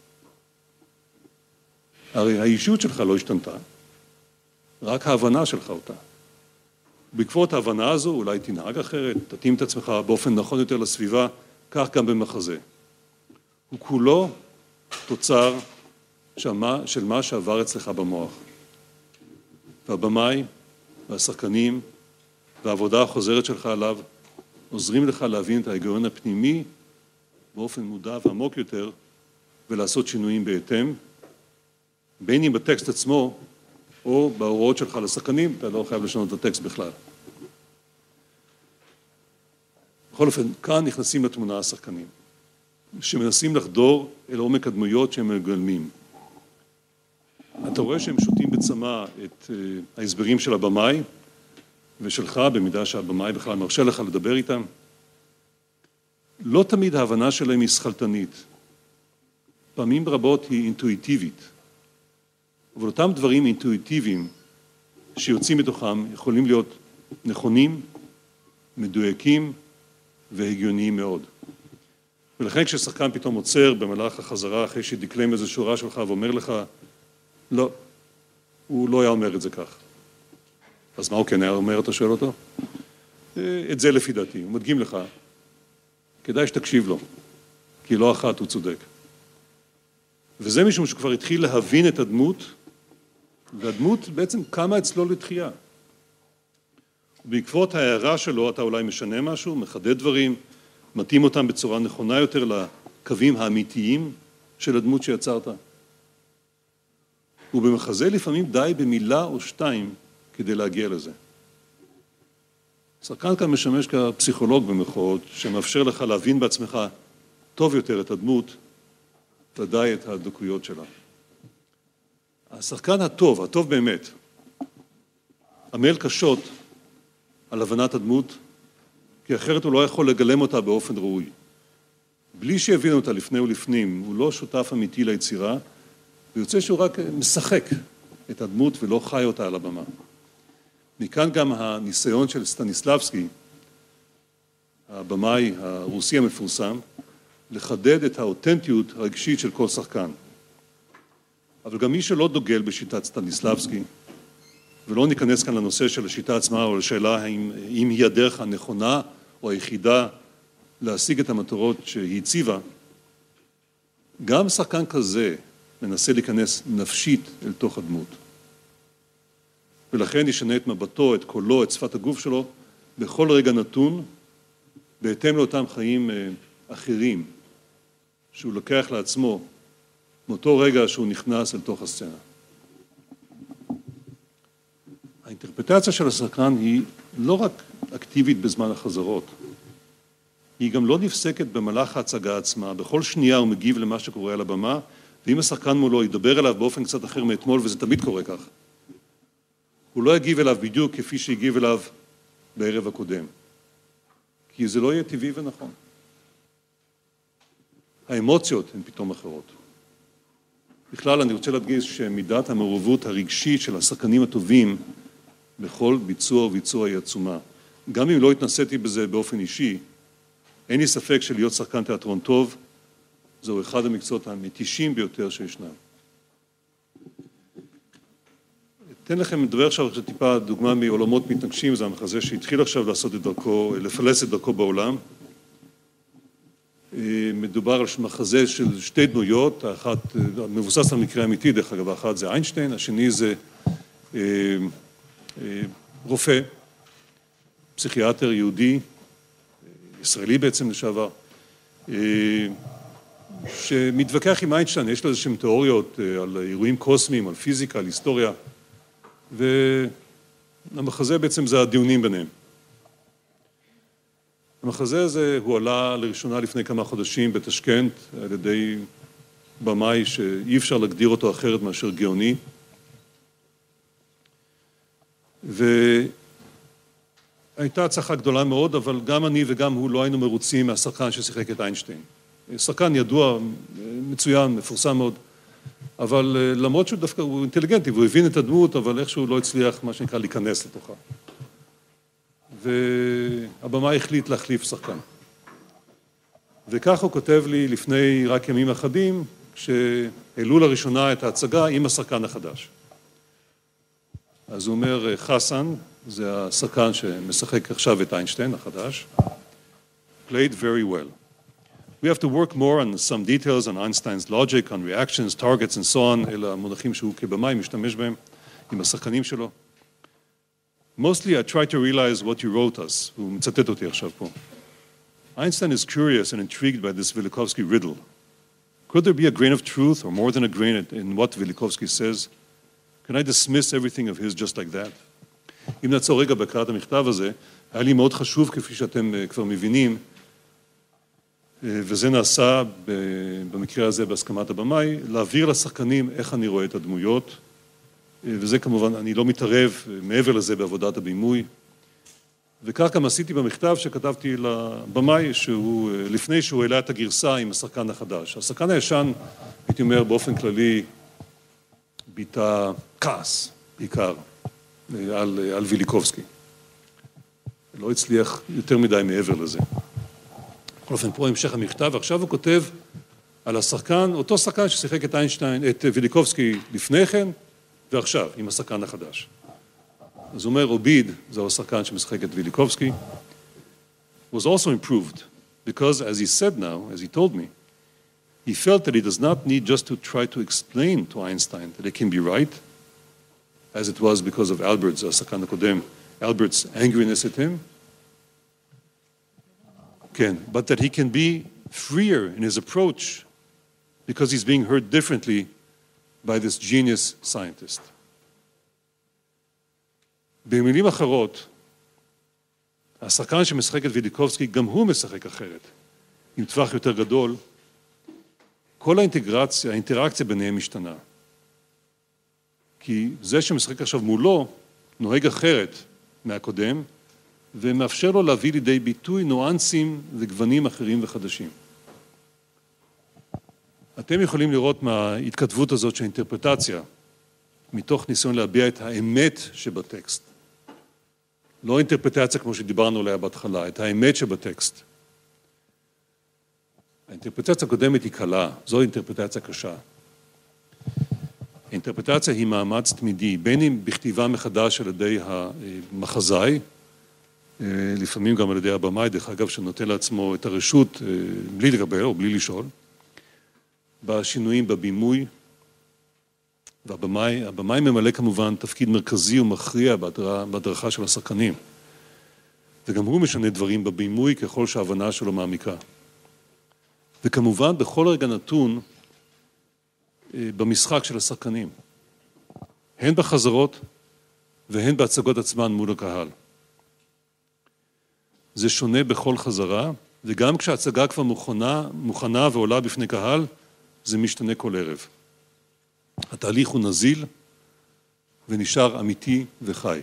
הרי האישיות שלך לא השתנתה, רק ההבנה שלך אותה. בעקבות ההבנה הזו אולי תנהג אחרת, תתאים את עצמך באופן נכון יותר לסביבה, כך גם במחזה. הוא כולו תוצר של מה שעבר אצלך במוח. והבמאי והשחקנים והעבודה החוזרת שלך עליו עוזרים לך להבין את ההיגיון הפנימי באופן מודע ועמוק יותר ולעשות שינויים בהתאם, בין אם בטקסט עצמו או בהוראות שלך לשחקנים, אתה לא חייב לשנות את הטקסט בכלל. בכל אופן, כאן נכנסים לתמונה השחקנים, שמנסים לחדור אל עומק הדמויות שהם מגלמים. אתה רואה שהם שותים בצמא את ההסברים של הבמאי ושלך, במידה שהבמאי בכלל מרשה לך לדבר איתם. לא תמיד ההבנה שלהם היא שכלתנית. פעמים רבות היא אינטואיטיבית. אבל אותם דברים אינטואיטיביים שיוצאים מתוכם יכולים להיות נכונים, מדויקים והגיוניים מאוד. ולכן כששחקן פתאום עוצר במהלך החזרה אחרי שדקלם איזו שורה שלך ואומר לך, לא, הוא לא היה אומר את זה כך. אז מה הוא כן היה אומר, אתה שואל אותו? את זה לפי דעתי, הוא מדגים לך, כדאי שתקשיב לו, כי לא אחת הוא צודק. וזה משום שכבר התחיל להבין את הדמות, והדמות בעצם קמה אצלו לתחייה. בעקבות ההערה שלו אתה אולי משנה משהו, מחדד דברים, מתאים אותם בצורה נכונה יותר לקווים האמיתיים של הדמות שיצרת. ובמחזה לפעמים די במילה או שתיים כדי להגיע לזה. שחקן כאן משמש כפסיכולוג במחאות, שמאפשר לך להבין בעצמך טוב יותר את הדמות, ודאי את הדקויות שלה. השחקן הטוב באמת, עמל קשות על הבנת הדמות, כי אחרת הוא לא יכול לגלם אותה באופן ראוי. בלי שיבין אותה לפני ולפנים, הוא לא שותף אמיתי ליצירה, ויוצא שהוא רק משחק את הדמות ולא חי אותה על הבמה. מכאן גם הניסיון של סטניסלבסקי, הבמאי הרוסי המפורסם, לחדד את האותנטיות הרגשית של כל שחקן. אבל גם מי שלא דוגל בשיטת סטניסלבסקי, ולא ניכנס כאן לנושא של השיטה עצמה או לשאלה אם היא הדרך הנכונה או היחידה להשיג את המטרות שהיא הציבה, גם שחקן כזה מנסה להיכנס נפשית אל תוך הדמות. ולכן ישנה את מבטו, את קולו, את שפת הגוף שלו, בכל רגע נתון, בהתאם לאותם חיים אחרים, שהוא לוקח לעצמו, מאותו רגע שהוא נכנס אל תוך הסצנה. האינטרפרטציה של השחקן היא לא רק אקטיבית בזמן החזרות, היא גם לא נפסקת במהלך ההצגה עצמה, בכל שנייה הוא מגיב למה שקורה על הבמה, ואם השחקן מולו ידבר אליו באופן קצת אחר מאתמול, וזה תמיד קורה כך, הוא לא יגיב אליו בדיוק כפי שהגיב אליו בערב הקודם, כי זה לא יהיה טבעי ונכון. האמוציות הן פתאום אחרות. בכלל אני רוצה להדגיש שמידת המעורבות הרגשית של השחקנים הטובים בכל ביצוע וביצוע היא עצומה. גם אם לא התנסיתי בזה באופן אישי, אין לי ספק שלהיות שחקן תיאטרון טוב, זהו אחד המקצועות המתישים ביותר שישנם. אתן לכם לדבר עכשיו טיפה דוגמה מעולמות מתנגשים, זה המחזה שהתחיל עכשיו לעשות את דרכו, לפלס את דרכו בעולם. מדובר על מחזה של שתי דמויות, האחת מבוסס על מקרה אמיתי, דרך אגב, האחת זה איינשטיין, השני זה רופא, פסיכיאטר יהודי, ישראלי בעצם לשעבר, שמתווכח עם איינשטיין, יש לו איזשהם תיאוריות על אירועים קוסמיים, על פיזיקה, על היסטוריה, והמחזה בעצם זה הדיונים ביניהם. המחזה הזה הוא עלה לראשונה לפני כמה חודשים בתשכנת על ידי במאי שאי אפשר להגדיר אותו אחרת מאשר גאוני. והייתה הצלחה גדולה מאוד, אבל גם אני וגם הוא לא היינו מרוצים מהשחקן ששיחק את איינשטיין. שחקן ידוע, מצוין, מפורסם מאוד, אבל למרות שהוא דווקא הוא אינטליגנטי והוא הבין את הדמות, אבל איכשהו לא הצליח מה שנקרא להיכנס לתוכה. והבמה החליט להחליף שחקן. וכך הוא כותב לי לפני רק ימים אחדים, כשהעלו לראשונה את ההצגה עם השחקן החדש. אז הוא אומר, חסן, זה השחקן שמשחק עכשיו את איינשטיין החדש, played very well. We have to work more on some details on Einstein's logic, on reactions, targets and so on, אלה המונחים שהוא כבמאי משתמש בהם עם השחקנים שלו. Mostly I try to realize what you wrote us, הוא מצטט אותי עכשיו פה. Einstein is curious and intrigued by this Velikovsky riddle. Could there be a grain of truth or more than a grain in what Velikovsky says? Can I dismiss everything of his just like that? אם נעצור רגע בקראת המכתב הזה, היה לי מאוד חשוב כפי שאתם כבר מבינים, וזה נעשה במקרה הזה בהסכמת הבמאי, להעביר לשחקנים איך אני רואה את הדמויות, וזה כמובן, אני לא מתערב מעבר לזה בעבודת הבימוי, וכך גם עשיתי במכתב שכתבתי לבמאי, שהוא, לפני שהוא העלה את הגרסה עם השחקן החדש. השחקן הישן, הייתי אומר באופן כללי, ביטא כעס, בעיקר, על ויליקובסקי. לא הצליח יותר מדי מעבר לזה. בכל אופן, פה המשך המכתב, ועכשיו הוא כותב על השחקן, אותו שחקן ששיחק את איינשטיין, את ויליקובסקי לפני כן, ועכשיו, עם השחקן החדש. אז הוא אומר, אוביד, זהו השחקן שמשחק את ויליקובסקי, was also improved, because as he said now, as he told me, he felt that he does not need just to try to explain to Einstein that it can be right, as it was because of Albert's, השחקן הקודם, Albert's angriness at him, but that he can be freer in his approach because he's being heard differently by this genius scientist. במילים אחרות, השחקן שמשחק את ויליקובסקי, גם הוא משחק אחרת, עם טווח יותר גדול. כל האינטראקציה ביניהם משתנה. כי זה שמשחק עכשיו מולו, נוהג אחרת מהקודם, ומאפשר לו להביא לידי ביטוי נואנסים וגוונים אחרים וחדשים. אתם יכולים לראות מההתכתבות הזאת של האינטרפרטציה, מתוך ניסיון להביע את האמת שבטקסט. לא אינטרפרטציה כמו שדיברנו עליה בהתחלה, את האמת שבטקסט. האינטרפרטציה הקודמת היא קלה, זו אינטרפרטציה קשה. האינטרפרטציה היא מאמץ תמידי, בין אם בכתיבה מחדש על ידי המחזאי, לפעמים גם על ידי הבמאי, דרך אגב, שנותן לעצמו את הרשות בלי לקבל או בלי לשאול, בשינויים בבימוי, והבמאי ממלא כמובן תפקיד מרכזי ומכריע בהדרכה של השחקנים. וגם הוא משנה דברים בבימוי ככל שההבנה שלו מעמיקה. וכמובן בכל רגע נתון במשחק של השחקנים. הן בחזרות והן בהצגות עצמן מול הקהל. זה שונה בכל חזרה, וגם כשההצגה כבר מוכנה ועולה בפני קהל, זה משתנה כל ערב. התהליך הוא נזיל ונשאר אמיתי וחי.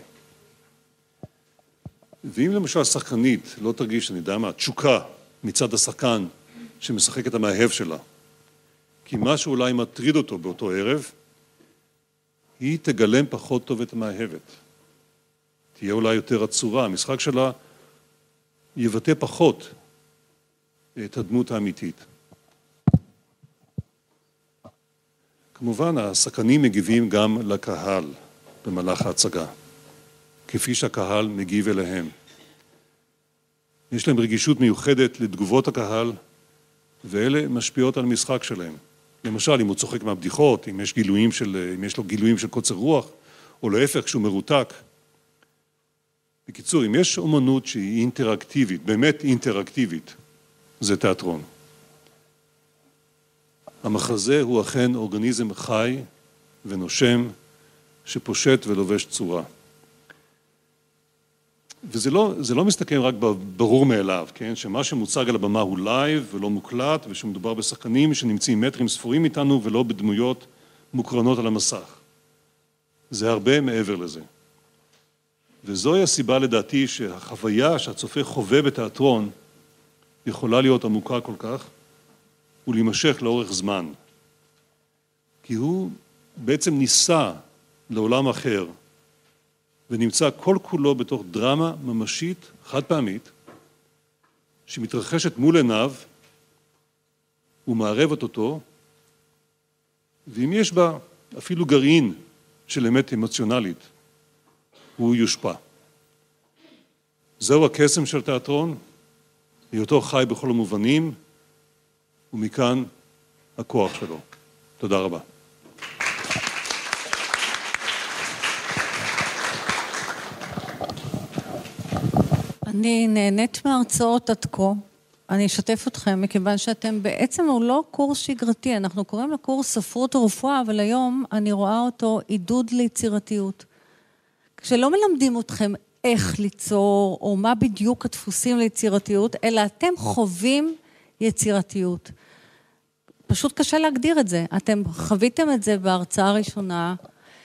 ואם למשל השחקנית לא תרגיש, אני יודע מה, תשוקה מצד השחקן שמשחק את המאהב שלה, כי משהו אולי מטריד אותו באותו ערב, היא תגלם פחות טוב את המאהבת. תהיה אולי יותר עצורה, המשחק שלה יבטא פחות את הדמות האמיתית. כמובן, השחקנים מגיבים גם לקהל במהלך ההצגה, כפי שהקהל מגיב אליהם. יש להם רגישות מיוחדת לתגובות הקהל, ואלה משפיעות על המשחק שלהם. למשל, אם הוא צוחק מהבדיחות, אם יש לו גילויים של קוצר רוח, או להפך, כשהוא מרותק. בקיצור, אם יש אומנות שהיא אינטראקטיבית, באמת אינטראקטיבית, זה תיאטרון. המחזה הוא אכן אורגניזם חי ונושם, שפושט ולובש צורה. וזה לא מסתכם רק ברור מאליו, כן? שמה שמוצג על הבמה הוא לייב ולא מוקלט, ושמדובר בשחקנים שנמצאים מטרים ספורים איתנו ולא בדמויות מוקרנות על המסך. זה הרבה מעבר לזה. וזוהי הסיבה לדעתי שהחוויה שהצופה חווה בתיאטרון יכולה להיות עמוקה כל כך ולהימשך לאורך זמן. כי הוא בעצם ניסה לעולם אחר ונמצא כל כולו בתוך דרמה ממשית, חד פעמית, שמתרחשת מול עיניו ומערבת אותו, ואם יש בה אפילו גרעין של אמת אמוציונלית, הוא יושפע. זהו הקסם של תיאטרון, היותו חי בכל המובנים, ומכאן הכוח שלו. תודה רבה. אני נהנית מהרצאות עד כה. אני אשתף אתכם, מכיוון שאתם בעצם הוא לא קורס שגרתי, אנחנו קוראים לו קורס ספרות ורפואה, אבל היום אני רואה אותו עידוד ליצירתיות. כשלא מלמדים אתכם איך ליצור, או מה בדיוק הדפוסים ליצירתיות, אלא אתם חווים יצירתיות. פשוט קשה להגדיר את זה. אתם חוויתם את זה בהרצאה הראשונה,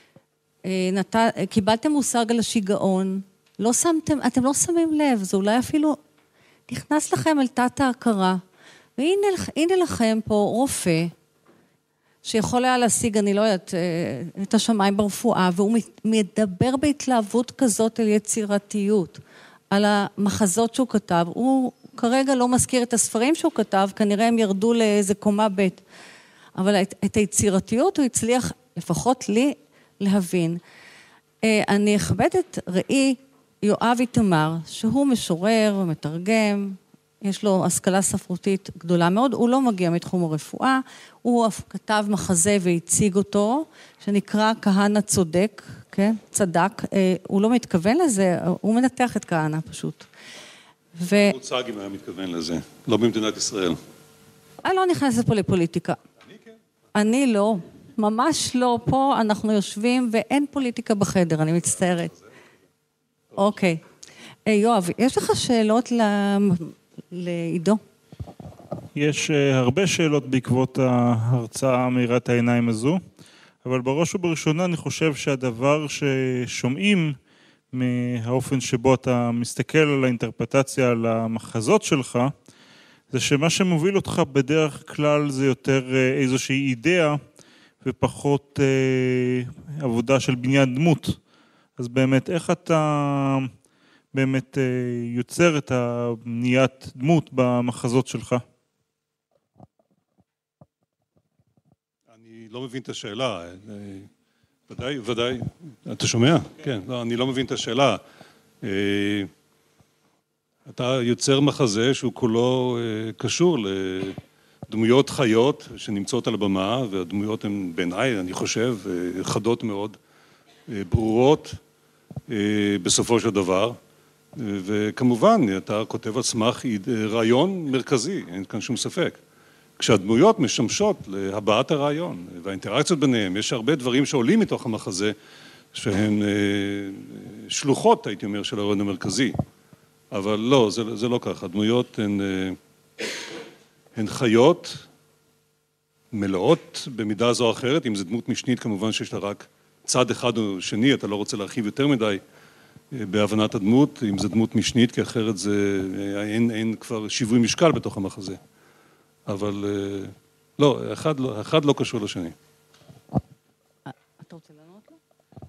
קיבלתם מושג על השיגעון, אתם לא שמים לב, זה אולי אפילו נכנס לכם אל תת ההכרה, והנה לכם פה רופא, שיכול היה להשיג, אני לא יודעת, את השמיים ברפואה, והוא מדבר בהתלהבות כזאת על יצירתיות, על המחזות שהוא כתב. הוא כרגע לא מזכיר את הספרים שהוא כתב, כנראה הם ירדו לאיזה קומה ב', אבל את היצירתיות הוא הצליח, לפחות לי, להבין. אני אכבד את ראי יואב איתמר, שהוא משורר ומתרגם, יש לו השכלה ספרותית גדולה מאוד, הוא לא מגיע מתחום הרפואה, הוא כתב מחזה והציג אותו, שנקרא כהנא צודק, כן? צדק, הוא לא מתכוון לזה, הוא מנתח את כהנא פשוט. מוצג אם היה מתכוון לזה, לא במדינת ישראל. אני לא נכנסת פה לפוליטיקה. אני כן. אני לא, ממש לא, פה אנחנו יושבים ואין פוליטיקה בחדר, אני מצטערת. אוקיי. יואב, יש לך שאלות לעידו? יש הרבה שאלות בעקבות ההרצאה מאירת העיניים הזו, אבל בראש ובראשונה אני חושב שהדבר ששומעים מהאופן שבו אתה מסתכל על האינטרפרטציה, על המחזות שלך, זה שמה שמוביל אותך בדרך כלל זה יותר איזושהי אידאה ופחות עבודה של בניית דמות. אז באמת, איך אתה באמת יוצר את הבניית דמות במחזות שלך? אני לא מבין את השאלה. ודאי. אתה שומע? כן. לא, אני לא מבין את השאלה. אתה יוצר מחזה שהוא כולו קשור דמויות חיות שנמצאות על הבמה, והדמויות הן בעיניי, אני חושב, חדות מאוד, ברורות בסופו של דבר, וכמובן אתה כותב על סמך רעיון מרכזי, אין כאן שום ספק. כשהדמויות משמשות להבעת הרעיון והאינטראקציות ביניהם, יש הרבה דברים שעולים מתוך המחזה שהן שלוחות, הייתי אומר, של הרעיון המרכזי. אבל לא, זה לא ככה. הדמויות הן חיות מלאות במידה זו או אחרת. אם זו דמות משנית, כמובן שיש לה רק צד אחד או שני, אתה לא רוצה להרחיב יותר מדי בהבנת הדמות. אם זו דמות משנית, כי אחרת אין כבר שיווי משקל בתוך המחזה. אבל לא, אחד לא קשור לשני. אתה רוצה לענות לו?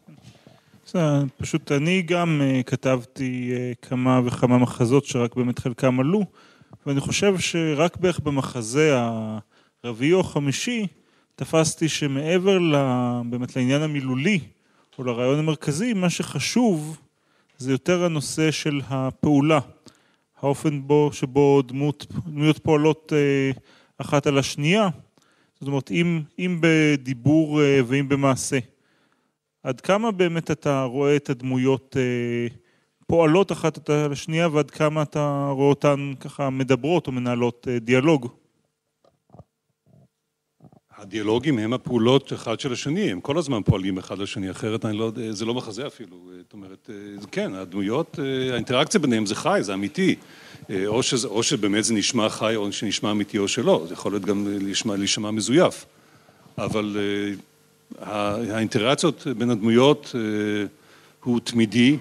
פשוט אני גם כתבתי כמה וכמה מחזות שרק באמת חלקם עלו, ואני חושב שרק בערך במחזה הרביעי או החמישי תפסתי שמעבר באמת לעניין המילולי או לרעיון המרכזי, מה שחשוב זה יותר הנושא של הפעולה, האופן שבו דמויות פועלות אחת על השנייה, זאת אומרת אם בדיבור ואם במעשה. עד כמה באמת אתה רואה את הדמויות פועלות אחת על השנייה, ועד כמה אתה רואה אותן ככה מדברות או מנהלות דיאלוג? הדיאלוגים הם הפעולות אחד של השני, הם כל הזמן פועלים אחד לשני, אחרת זה לא מחזה אפילו. זאת אומרת, כן, הדמויות, האינטראקציה ביניהם זה חי, זה אמיתי. או שבאמת זה נשמע חי, או שנשמע אמיתי או שלא. זה יכול להיות גם להישמע מזויף. אבל האינטראקציות בין הדמויות הוא תמידי,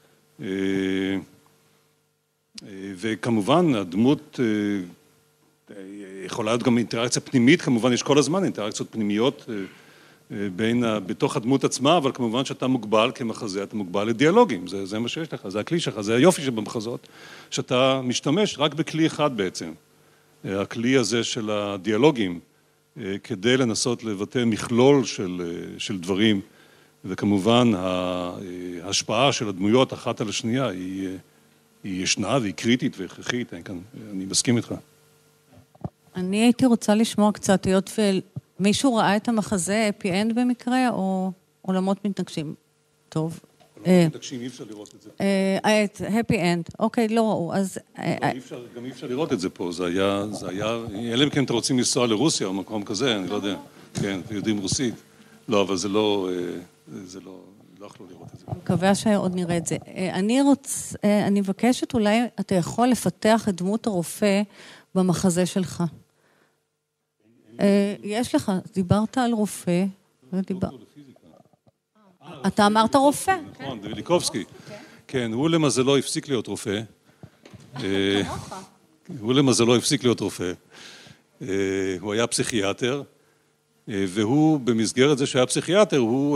וכמובן הדמות יכולה להיות גם אינטראקציה פנימית, כמובן יש כל הזמן אינטראקציות פנימיות בתוך הדמות עצמה, אבל כמובן שאתה מוגבל כמחזה, אתה מוגבל לדיאלוגים, זה מה שיש לך, זה הכלי שלך, זה היופי שבמחזות, שאתה משתמש רק בכלי אחד בעצם, הכלי הזה של הדיאלוגים, כדי לנסות לבטא מכלול של דברים, וכמובן ההשפעה של הדמויות אחת על השנייה היא ישנה והיא קריטית והכרחית, אני מסכים איתך. אני הייתי רוצה לשמוע קצת, היות ומישהו ראה את המחזה אפי אנד במקרה, או עולמות מתנגשים? טוב. עולמות מתנגשים, אי אפשר לראות את זה. את הפי אנד, אוקיי, לא ראו, אז... גם אי אפשר לראות את זה פה, זה היה, אלא אם כן אתם רוצים לנסוע לרוסיה או מקום כזה, אני לא יודע, כן, יודעים רוסית. לא, אבל זה לא יכלו לראות את זה. אני מקווה שעוד נראה את זה. אני מבקשת, אולי אתה יכול לפתח את דמות הרופא במחזה שלך. יש לך, דיברת על רופא, אתה אמרת רופא. נכון, ויליקובסקי. כן, הוא למזלו הפסיק להיות רופא. הוא למזלו הפסיק להיות רופא. הוא היה פסיכיאטר, והוא במסגרת זה שהיה פסיכיאטר, הוא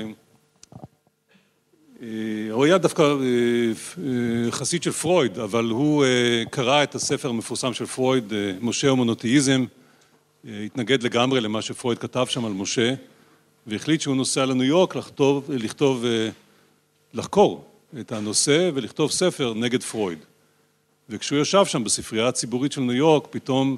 היה דווקא חסיד של פרויד, אבל הוא קרא את הספר המפורסם של פרויד, משה ומונותאיזם, התנגד לגמרי למה שפרויד כתב שם על משה, והחליט שהוא נוסע לניו יורק לחקור את הנושא ולכתוב ספר נגד פרויד. וכשהוא ישב שם בספרייה הציבורית של ניו יורק, פתאום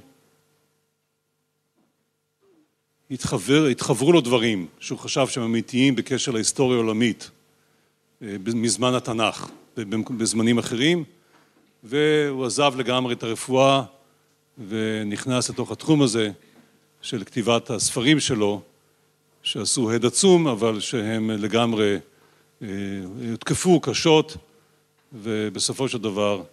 התחברו לו דברים שהוא חשב שהם אמיתיים בקשר להיסטוריה העולמית, מזמן התנ"ך, בזמנים אחרים, והוא עזב לגמרי את הרפואה ונכנס לתוך התחום הזה של כתיבת הספרים שלו, שעשו הד עצום, אבל שהם לגמרי הותקפו קשות, ובסופו של דבר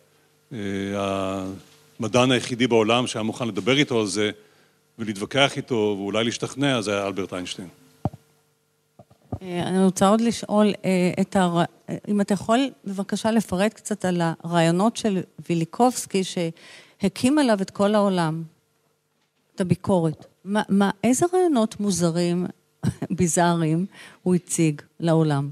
המדען היחידי בעולם שהיה מוכן לדבר איתו על זה ולהתווכח איתו ואולי להשתכנע, זה היה אלברט איינשטיין. אני רוצה עוד לשאול, אם אתה יכול בבקשה לפרט קצת על הרעיונות של ויליקובסקי שהקים עליו את כל העולם, את הביקורת. איזה רעיונות מוזרים, ביזאריים, הוא הציג לעולם?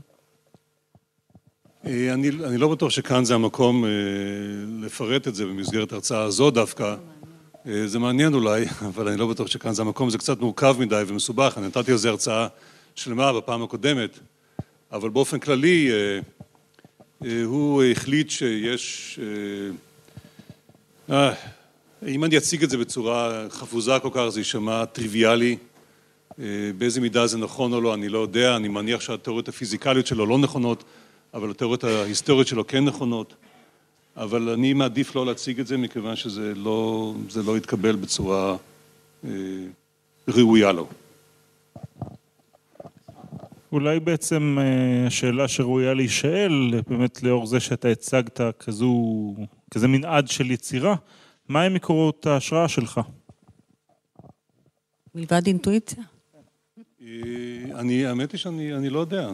אני לא בטוח שכאן זה המקום לפרט את זה במסגרת ההרצאה הזו דווקא. זה מעניין אולי, אבל אני לא בטוח שכאן זה המקום, זה קצת מורכב מדי ומסובך. אני נתתי על זה הרצאה שלמה בפעם הקודמת, אבל באופן כללי הוא החליט שיש אם אני אציג את זה בצורה חפוזה כל כך, זה יישמע טריוויאלי. באיזה מידה זה נכון או לא, אני לא יודע. אני מניח שהתיאוריות הפיזיקליות שלו לא נכונות, אבל התיאוריות ההיסטוריות שלו כן נכונות. אבל אני מעדיף לא להציג את זה, מכיוון שזה לא יתקבל בצורה ראויה לו. אולי בעצם השאלה שראויה להישאל, באמת לאור זה שאתה הצגת כזה מנעד של יצירה, מהם מקורות ההשראה שלך? מלבד אינטואיציה? האמת היא שאני לא יודע,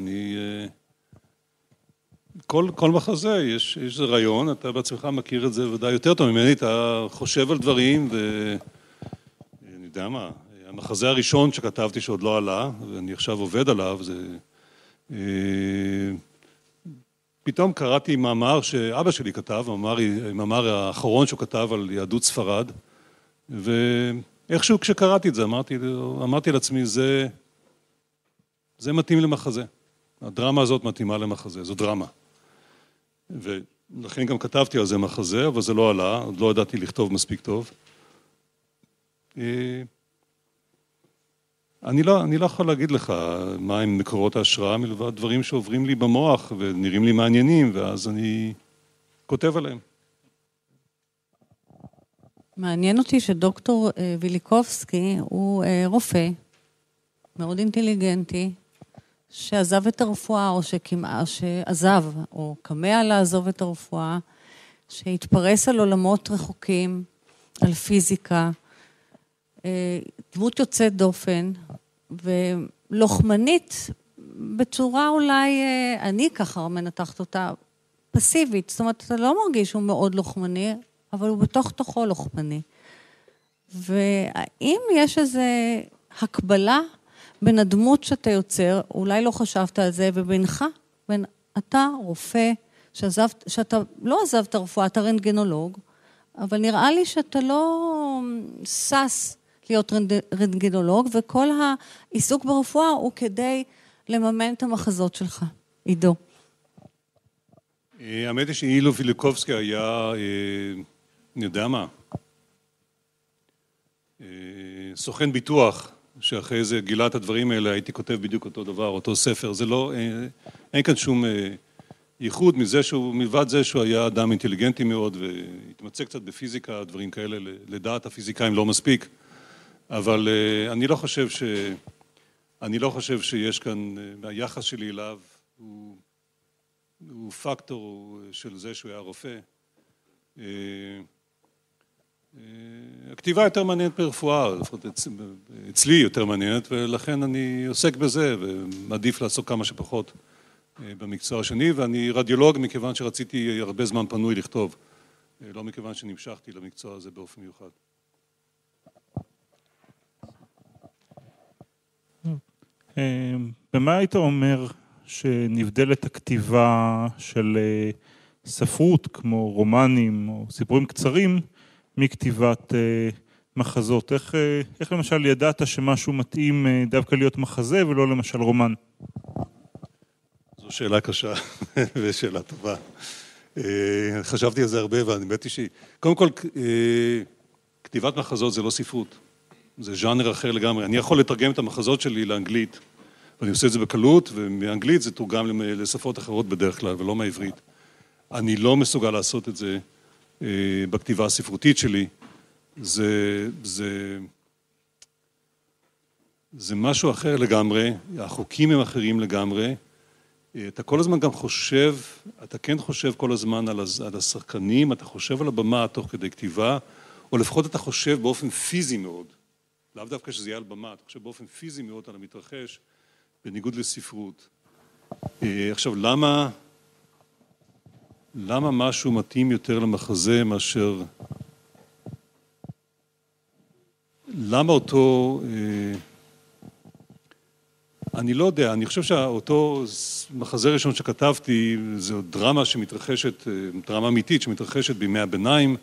כל מחזה יש איזה רעיון, אתה בעצמך מכיר את זה ודאי יותר טוב ממני, אתה חושב על דברים אני יודע מה, המחזה הראשון שכתבתי שעוד לא עלה, ואני עכשיו עובד עליו, זה פתאום קראתי מאמר שאבא שלי כתב, מאמר האחרון שהוא כתב על יהדות ספרד, ואיכשהו כשקראתי את זה אמרתי לעצמי, זה מתאים למחזה. הדרמה הזאת מתאימה למחזה, זו דרמה. ולכן גם כתבתי על זה מחזה, אבל זה לא עלה, עוד לא ידעתי לכתוב מספיק טוב. אני לא יכול להגיד לך מה הם מקורות ההשראה, מלבד דברים שעוברים לי במוח ונראים לי מעניינים, ואז אני כותב עליהם. מעניין אותי שדוקטור ויליקובסקי הוא רופא, מאוד אינטליגנטי, שעזב את הרפואה, או שעזב, או כמה לעזוב את הרפואה, שהתפרס על עולמות רחוקים, על פיזיקה, דמות יוצאת דופן, ולוחמנית, בצורה אולי, אני ככה מנתחת אותה, פסיבית, זאת אומרת, אתה לא מרגיש שהוא מאוד לוחמני, אבל הוא בתוך תוכו לוחמני. והאם יש איזו הקבלה בין הדמות שאתה יוצר, אולי לא חשבת על זה, ובינך, בין אתה רופא, שאתה לא עזבת רפואה, אתה רנטגנולוג, אבל נראה לי שאתה לא סס להיות רנטגנולוג, וכל העיסוק ברפואה הוא כדי לממן את המחזות שלך. עידו. האמת היא שאילו ויליקובסקי היה, אני יודע מה, סוכן ביטוח, שאחרי זה גילה את הדברים האלה, הייתי כותב בדיוק אותו דבר, אותו ספר. זה לא, אין כאן שום ייחוד מלבד זה שהוא היה אדם אינטליגנטי מאוד, והתמצא קצת בפיזיקה, דברים כאלה, לדעת הפיזיקאים לא מספיק. אבל אני לא חושב שיש כאן, היחס שלי אליו הוא פקטור של זה שהוא היה רופא. הכתיבה יותר מעניינת ברפואה, לפחות אצלי יותר מעניינת, ולכן אני עוסק בזה, ומעדיף לעסוק כמה שפחות במקצוע השני, ואני רדיולוג מכיוון שרציתי הרבה זמן פנוי לכתוב, לא מכיוון שנמשכתי למקצוע הזה באופן מיוחד. במה היית אומר שנבדלת הכתיבה של ספרות, כמו רומנים או סיפורים קצרים, מכתיבת מחזות? איך למשל ידעת שמשהו מתאים דווקא להיות מחזה ולא למשל רומן? זו שאלה קשה ושאלה טובה. חשבתי על זה הרבה ואני באמת אישי. קודם כל, כתיבת מחזות זה לא ספרות. זה ז'אנר אחר לגמרי. אני יכול לתרגם את המחזות שלי לאנגלית, ואני עושה את זה בקלות, ומאנגלית זה תורגם לשפות אחרות בדרך כלל, ולא מעברית. אני לא מסוגל לעשות את זה בכתיבה הספרותית שלי. זה משהו אחר לגמרי, החוקים הם אחרים לגמרי. אתה כל הזמן גם חושב, אתה כן חושב כל הזמן על השחקנים, אתה חושב על הבמה תוך כדי כתיבה, או לפחות אתה חושב באופן פיזי מאוד. לאו דווקא שזה יהיה על במה, אתה חושב באופן פיזי מאוד על המתרחש, בניגוד לספרות. עכשיו, למה משהו מתאים יותר למחזה מאשר... למה אותו... אני לא יודע, אני חושב שאותו מחזה ראשון שכתבתי, זו דרמה שמתרחשת, דרמה אמיתית שמתרחשת בימי הביניים,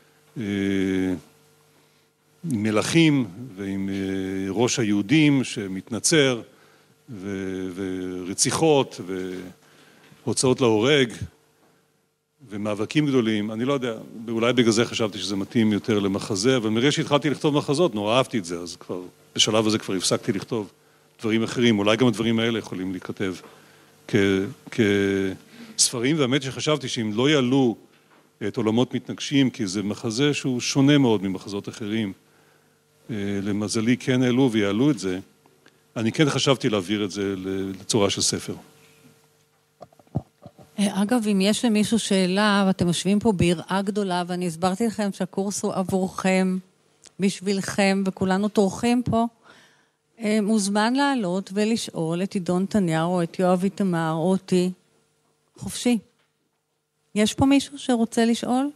עם מלכים ועם ראש היהודים שמתנצר, ורציחות והוצאות להורג, ומאבקים גדולים, אני לא יודע, אולי בגלל זה חשבתי שזה מתאים יותר למחזה, אבל מרגע שהתחלתי לכתוב מחזות, נורא אהבתי את זה, אז כבר, בשלב הזה כבר הפסקתי לכתוב דברים אחרים, אולי גם הדברים האלה יכולים להיכתב כספרים, והאמת שחשבתי שאם לא יעלו את עולמות מתנגשים, כי זה מחזה שהוא שונה מאוד ממחזות אחרים, למזלי כן העלו ויעלו את זה, אני כן חשבתי להעביר את זה לצורה של ספר. אגב, אם יש למישהו שאלה, ואתם יושבים פה ביראה גדולה, ואני הסברתי לכם שהקורס הוא עבורכם, בשבילכם, וכולנו טורחים פה, מוזמן לעלות ולשאול את עידון תניאר, או את יואב איתמר, או אותי, חופשי. יש פה מישהו שרוצה לשאול?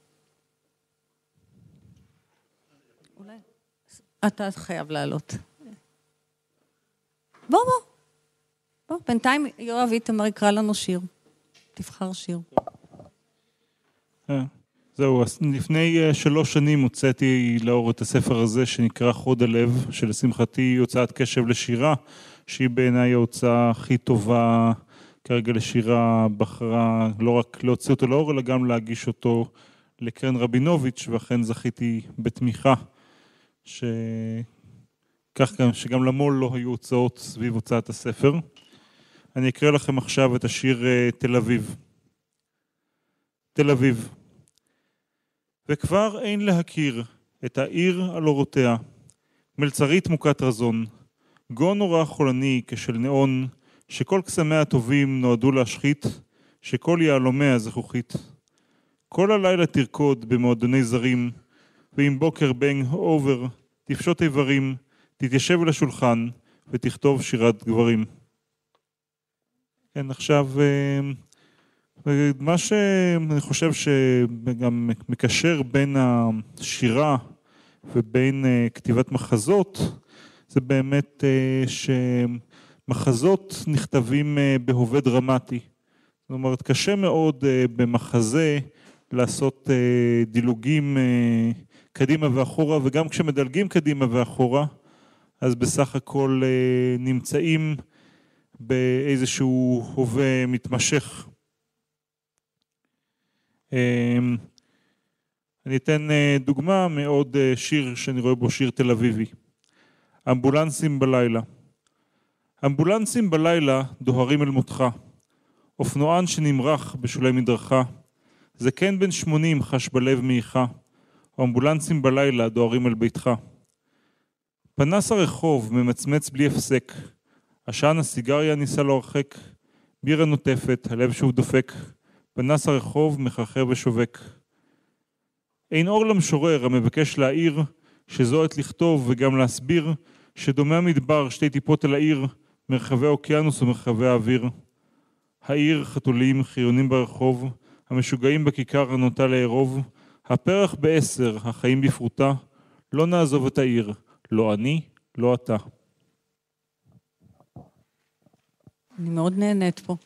אולי. אתה חייב לעלות. בוא. בינתיים יואב איתמר יקרא לנו שיר. תבחר שיר. זהו, לפני 3 שנים הוצאתי לאור את הספר הזה שנקרא חוד הלב, שלשמחתי הוצאת קשב לשירה, שהיא בעיניי ההוצאה הכי טובה כרגע לשירה, בחרה לא רק להוציא אותו לאור, אלא גם להגיש אותו לקרן רבינוביץ', ואכן זכיתי בתמיכה, שגם למול לא היו הוצאות סביב הוצאת הספר. אני אקרא לכם עכשיו את השיר תל אביב. תל אביב. וכבר אין להכיר את העיר על אורותיה, מלצרית מוכת רזון, גון נורא חולני כשל נאון, שכל קסמיה הטובים נועדו להשחית, שכל יעלומיה זכוכית. כל הלילה תרקוד במועדוני זרים, ועם בוקר בנג אובר, תפשוט איברים, תתיישב על השולחן, ותכתוב שירת גברים. כן, עכשיו, מה שאני חושב שגם מקשר בין השירה ובין כתיבת מחזות, זה באמת שמחזות נכתבים בהווה דרמטי. זאת אומרת, קשה מאוד במחזה לעשות דילוגים קדימה ואחורה, וגם כשמדלגים קדימה ואחורה, אז בסך הכל נמצאים באיזשהו הווה מתמשך. אני אתן דוגמה מעוד שיר שאני רואה בו, שיר תל אביבי. אמבולנסים בלילה. אמבולנסים בלילה דוהרים אל מותך. אופנוען שנמרח בשולי מדרכה. זקן בן 80 חש בלב מאיכה. אמבולנסים בלילה דוהרים אל ביתך. פנס הרחוב ממצמץ בלי הפסק. עשן הסיגריה ניסה לו הרחק. בירה נוטפת, הלב שהוא דופק. פנס הרחוב מחרחר ושובק. אין אור למשורר המבקש להעיר שזו עת לכתוב וגם להסביר שדומה המדבר שתי טיפות על העיר, מרחבי האוקיינוס ומרחבי האוויר. העיר, חתולים, חיונים ברחוב, המשוגעים בכיכר הנוטה לערוב, הפרח ב10, החיים בפרוטה, לא נעזוב את העיר, לא אני, לא אתה. אני מאוד נהנית פה.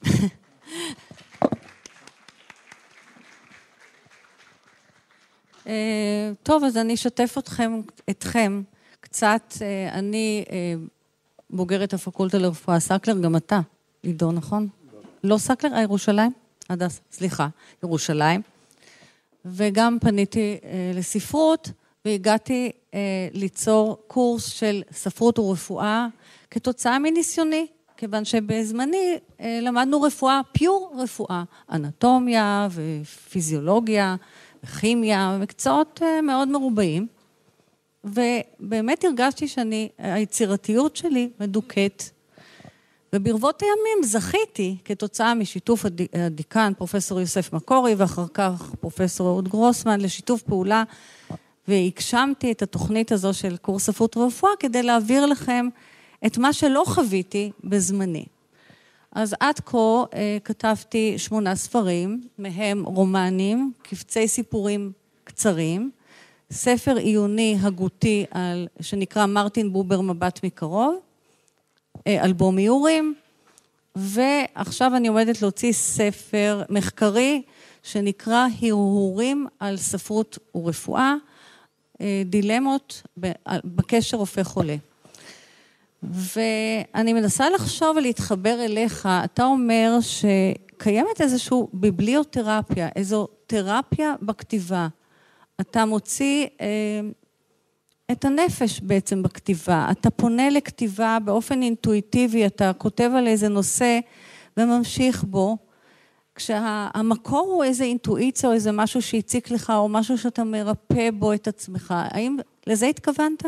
טוב, אז אני אשתף אתכם קצת. אני בוגרת הפקולטה לרפואה סקלר, גם אתה, עידו, נכון? לא סקלר, ירושלים? הדס, סליחה, ירושלים. וגם פניתי לספרות, והגעתי ליצור קורס של ספרות ורפואה כתוצאה מניסיוני, כיוון שבזמני למדנו רפואה, פיור רפואה, אנטומיה ופיזיולוגיה וכימיה, מקצועות מאוד מרובעים, ובאמת הרגשתי היצירתיות שלי מדוקת, וברבות הימים זכיתי כתוצאה משיתוף הדיקן פרופסור יוסף מקורי, ואחר כך פרופסור אהוד גרוסמן, לשיתוף פעולה, והגשמתי את התוכנית הזו של קורס ספרות ורפואה, כדי להעביר לכם את מה שלא חוויתי בזמני. אז עד כה כתבתי 8 ספרים, מהם רומנים, קבצי סיפורים קצרים, ספר עיוני הגותי שנקרא מרטין בובר מבט מקרוב, אלבום איורים, ועכשיו אני עומדת להוציא ספר מחקרי שנקרא הרהורים על ספרות ורפואה, דילמות בקשר רופא חולה. ואני מנסה לחשוב ולהתחבר אליך, אתה אומר קיימת איזושהי ביבליותרפיה, איזו תרפיה בכתיבה. אתה מוציא את הנפש בעצם בכתיבה, אתה פונה לכתיבה באופן אינטואיטיבי, אתה כותב על איזה נושא וממשיך בו, כשהמקור הוא איזה אינטואיציה או איזה משהו שהציק לך, או משהו שאתה מרפא בו את עצמך. האם לזה התכוונת?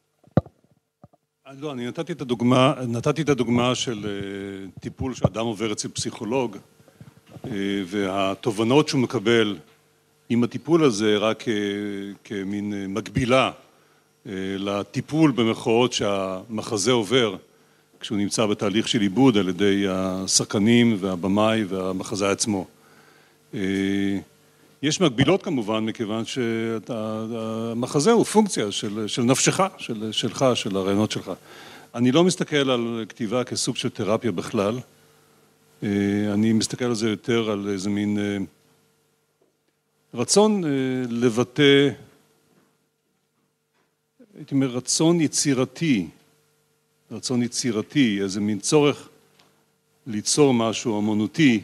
לא, אני נתתי את הדוגמה של טיפול שאדם עובר אצל פסיכולוג, והתובנות שהוא מקבל עם הטיפול הזה רק כמין מקבילה לטיפול במחאות שהמחזה עובר, כשהוא נמצא בתהליך של עיבוד על ידי השחקנים והבמאי והמחזה עצמו. יש מקבילות כמובן, מכיוון שהמחזה הוא פונקציה של נפשך, שלך, של הרעיונות שלך. אני לא מסתכל על כתיבה כסוג של תרפיה בכלל, אני מסתכל על זה יותר על איזה מין רצון לבטא, הייתי אומר, רצון יצירתי, איזה מין צורך ליצור משהו אמנותי,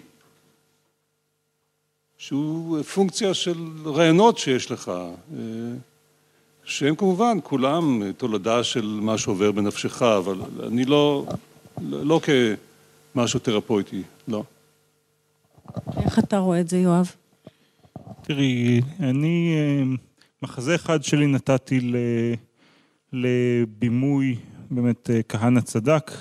שהוא פונקציה של רעיונות שיש לך, שהם כמובן כולם תולדה של מה שעובר בנפשך, אבל אני לא כמשהו תרפויטי, לא. איך אתה רואה את זה, יואב? תראי, אני, מחזה אחד שלי נתתי לבימוי, באמת כהנא צדק,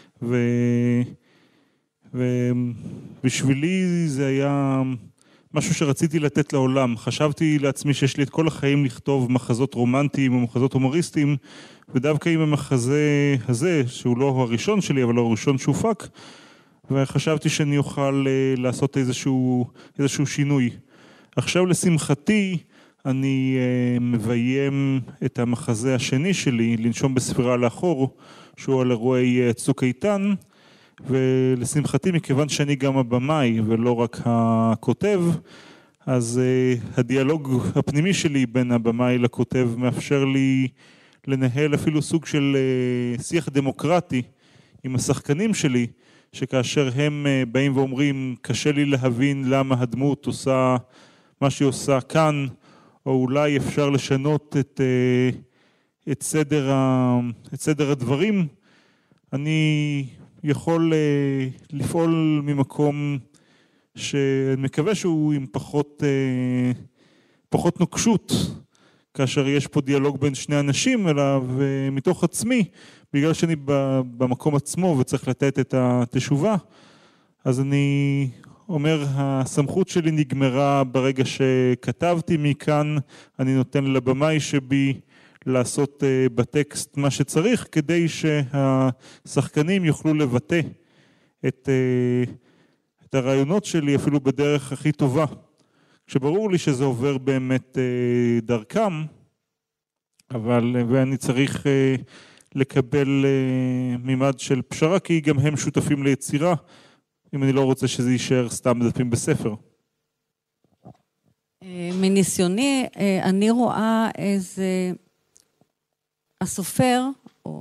ובשבילי זה היה משהו שרציתי לתת לעולם. חשבתי לעצמי שיש לי את כל החיים לכתוב מחזות רומנטיים או מחזות הומוריסטיים, ודווקא עם המחזה הזה, שהוא לא הראשון שלי, אבל הוא הראשון שהופק, וחשבתי שאני אוכל לעשות איזשהו שינוי. עכשיו לשמחתי, אני מביים את המחזה השני שלי, לנשום בספירה לאחור, שהוא על אירועי צוק איתן, ולשמחתי, מכיוון שאני גם הבמאי ולא רק הכותב, אז הדיאלוג הפנימי שלי בין הבמאי לכותב מאפשר לי לנהל אפילו סוג של שיח דמוקרטי עם השחקנים שלי, שכאשר הם באים ואומרים, קשה לי להבין למה הדמות עושה מה שהיא עושה כאן, או אולי אפשר לשנות את סדר הדברים, אני יכול לפעול ממקום שאני מקווה שהוא עם פחות נוקשות, כאשר יש פה דיאלוג בין שני אנשים, אלא ומתוך עצמי, בגלל שאני במקום עצמו וצריך לתת את התשובה, אז אני אומר, הסמכות שלי נגמרה ברגע שכתבתי, מכאן אני נותן לבמאי שבי לעשות בטקסט מה שצריך, כדי שהשחקנים יוכלו לבטא את הרעיונות שלי אפילו בדרך הכי טובה. כשברור לי שזה עובר באמת דרכם, ואני צריך לקבל מימד של פשרה, כי גם הם שותפים ליצירה, אם אני לא רוצה שזה יישאר סתם דפים בספר. מניסיוני, אני רואה איזה הסופר,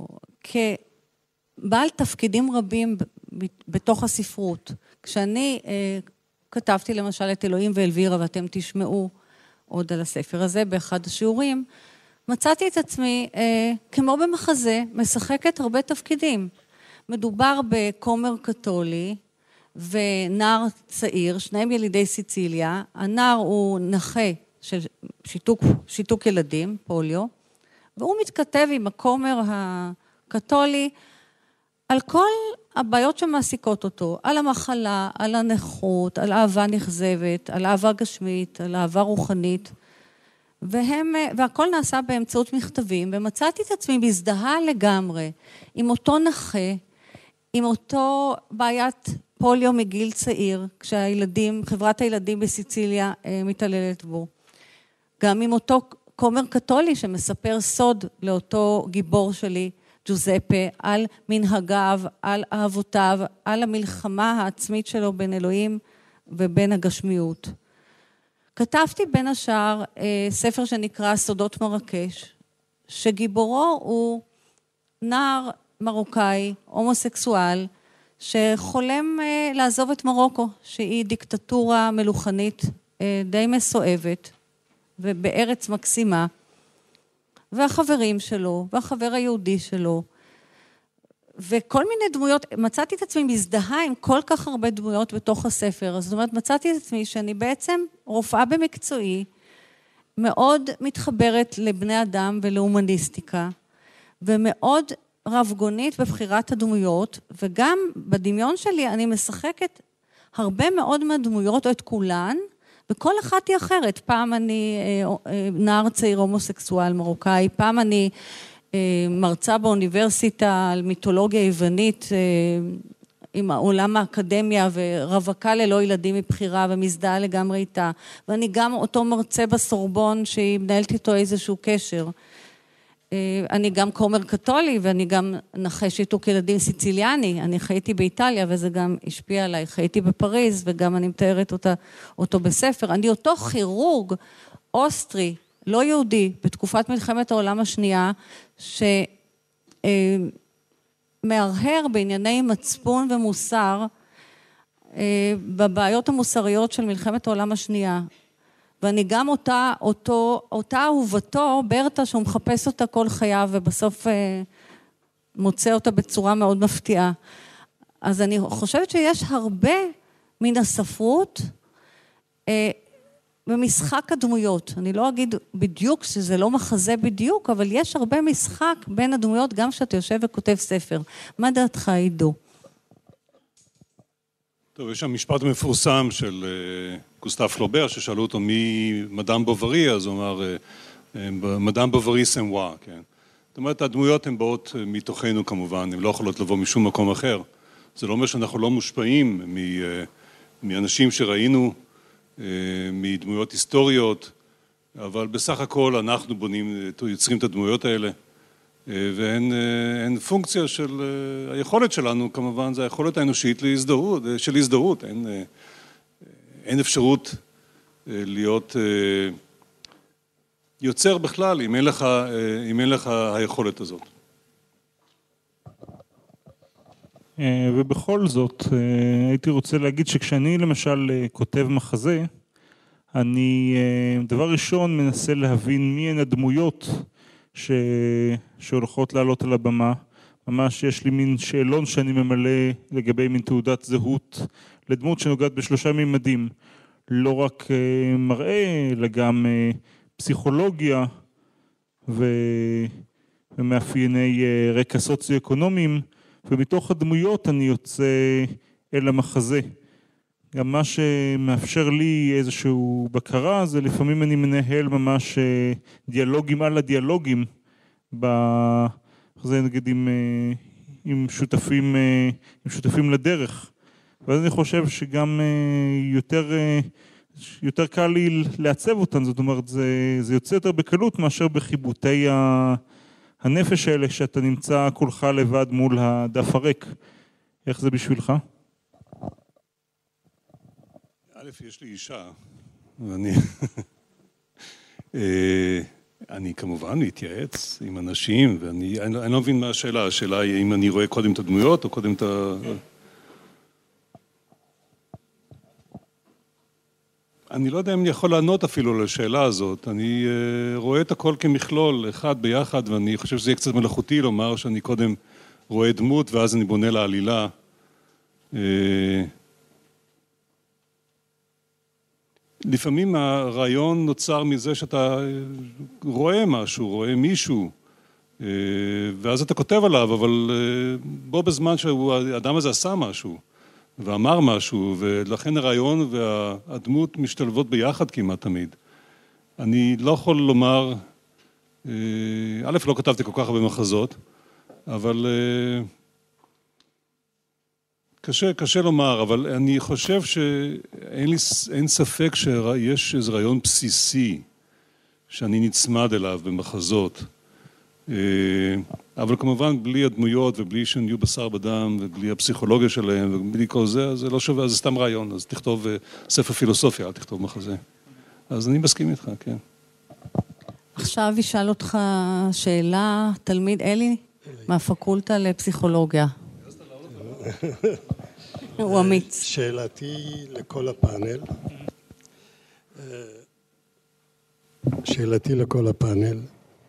כבעל תפקידים רבים בתוך הספרות. כשאני כתבתי למשל את אלוהים ואלווירה, ואתם תשמעו עוד על הספר הזה באחד השיעורים, מצאתי את עצמי, כמו במחזה, משחקת הרבה תפקידים. מדובר בכומר קתולי ונער צעיר, שניהם ילידי סיציליה. הנער הוא נכה של שיתוק ילדים, פוליו, והוא מתכתב עם הכומר הקתולי על כל הבעיות שמעסיקות אותו, על המחלה, על הנכות, על אהבה נכזבת, על אהבה גשמית, על אהבה רוחנית, והכל נעשה באמצעות מכתבים, ומצאתי את עצמי מזדהה לגמרי עם אותו נכה, עם אותו בעיית פוליו מגיל צעיר, חברת הילדים בסיציליה מתעללת בו. גם עם אותו כומר קתולי שמספר סוד לאותו גיבור שלי, ג'וזפה, על מנהגיו, על אהבותיו, על המלחמה העצמית שלו בין אלוהים ובין הגשמיות. כתבתי בין השאר ספר שנקרא סודות מרקש, שגיבורו הוא נער מרוקאי, הומוסקסואל, שחולם לעזוב את מרוקו, שהיא דיקטטורה מלוכנית די מסואבת, ובארץ מקסימה, והחברים שלו, והחבר היהודי שלו, וכל מיני דמויות, מצאתי את עצמי מזדהה עם כל כך הרבה דמויות בתוך הספר, זאת אומרת, מצאתי את עצמי שאני בעצם רופאה במקצועי, מאוד מתחברת לבני אדם ולהומניסטיקה, ומאוד רבגונית בבחירת הדמויות, וגם בדמיון שלי אני משחקת הרבה מאוד מהדמויות, או את כולן, וכל אחת היא אחרת. פעם אני נער צעיר הומוסקסואל מרוקאי, פעם אני מרצה באוניברסיטה על מיתולוגיה יוונית, עם העולם האקדמיה ורווקה ללא ילדים מבחירה ומזדהה לגמרי איתה, ואני גם אותו מרצה בסורבון שהיא מנהלת איתו איזשהו קשר. אני גם כומר קתולי ואני גם נחש איתו כילדים סיציליאני, אני חייתי באיטליה וזה גם השפיע עליי, חייתי בפריז וגם אני מתארת אותו בספר. אני אותו כירורג אוסטרי, לא יהודי, בתקופת מלחמת העולם השנייה, שמהרהר בענייני מצפון ומוסר, בבעיות המוסריות של מלחמת העולם השנייה. ואני גם אותה אהובתו, ברטה, שהוא מחפש אותה כל חייו, ובסוף מוצא אותה בצורה מאוד מפתיעה. אז אני חושבת שיש הרבה מן הספרות, במשחק הדמויות. אני לא אגיד בדיוק שזה לא מחזה בדיוק, אבל יש הרבה משחק בין הדמויות, גם שאתה יושב וכותב ספר. מה דעתך, עידו? טוב, יש שם משפט מפורסם של גוסטב פלובר, ששאלו אותו מי מדאם בוברי, אז הוא אמר, מדאם בוברי סמווה, כן. זאת אומרת, הדמויות הן באות מתוכנו כמובן, הן לא יכולות לבוא משום מקום אחר. זה לא אומר שאנחנו לא מושפעים מאנשים שראינו, מדמויות היסטוריות, אבל בסך הכל אנחנו יוצרים את הדמויות האלה, והן פונקציה של היכולת שלנו, כמובן, זה היכולת האנושית של הזדהות, אין אפשרות להיות יוצר בכלל אם אין לך היכולת הזאת. ובכל זאת, הייתי רוצה להגיד שכשאני למשל כותב מחזה, אני דבר ראשון מנסה להבין מי הן הדמויות שהולכות לעלות על הבמה. ממש יש לי מין שאלון שאני ממלא לגבי מין תעודת זהות לדמות שנוגעת בשלושה מימדים. לא רק מראה, אלא גם פסיכולוגיה ומאפייני רקע סוציו-אקונומיים, ומתוך הדמויות אני יוצא אל המחזה. גם מה שמאפשר לי איזשהו בקרה, זה לפעמים אני מנהל ממש דיאלוגים על הדיאלוגים, זה נגיד עם שותפים לדרך. ואז אני חושב שגם יותר קל לי לעצב אותן, זאת אומרת, זה יוצא יותר בקלות מאשר בחיבוטי הנפש האלה, שאתה נמצא כולך לבד מול הדף הריק. איך זה בשבילך? א', יש לי אישה, ואני כמובן מתייעץ עם אנשים, ואני לא מבין מה השאלה. השאלה היא אם אני רואה קודם את הדמויות או קודם את אני לא יודע אם אני יכול לענות אפילו לשאלה הזאת. אני רואה את הכל כמכלול, אחד ביחד, ואני חושב שזה יהיה קצת מלאכותי לומר שאני קודם רואה דמות ואז אני בונה לעלילה. לפעמים הרעיון נוצר מזה שאתה רואה משהו, רואה מישהו, ואז אתה כותב עליו, אבל בו בזמן שהאדם הזה עשה משהו ואמר משהו, ולכן הרעיון והדמות משתלבות ביחד כמעט תמיד. אני לא יכול לומר, א', לא כתבתי כל כך הרבה מחזות, אבל קשה לומר, אבל אני חושב שאין ספק שיש איזה רעיון בסיסי שאני נצמד אליו במחזות. אבל כמובן בלי הדמויות ובלי שהם יהיו בשר בדם ובלי הפסיכולוגיה שלהם ובלי כל זה, אז זה לא שווה, זה סתם רעיון. אז תכתוב ספר פילוסופיה, אל תכתוב מחזה. אז אני מסכים איתך, כן. עכשיו ישאל אותך שאלה, תלמיד אלי, מהפקולטה לפסיכולוגיה. הוא אמיץ. שאלתי לכל הפאנל,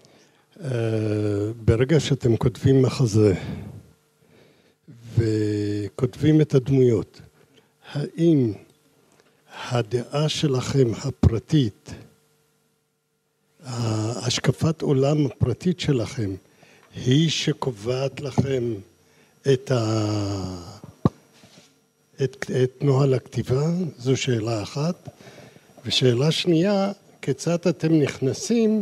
ברגע שאתם כותבים מחזה וכותבים את הדמויות, האם הדעה שלכם הפרטית, השקפת עולם הפרטית שלכם, היא שקובעת לכם את נוהל הכתיבה? זו שאלה אחת. ושאלה שנייה, כיצד אתם נכנסים,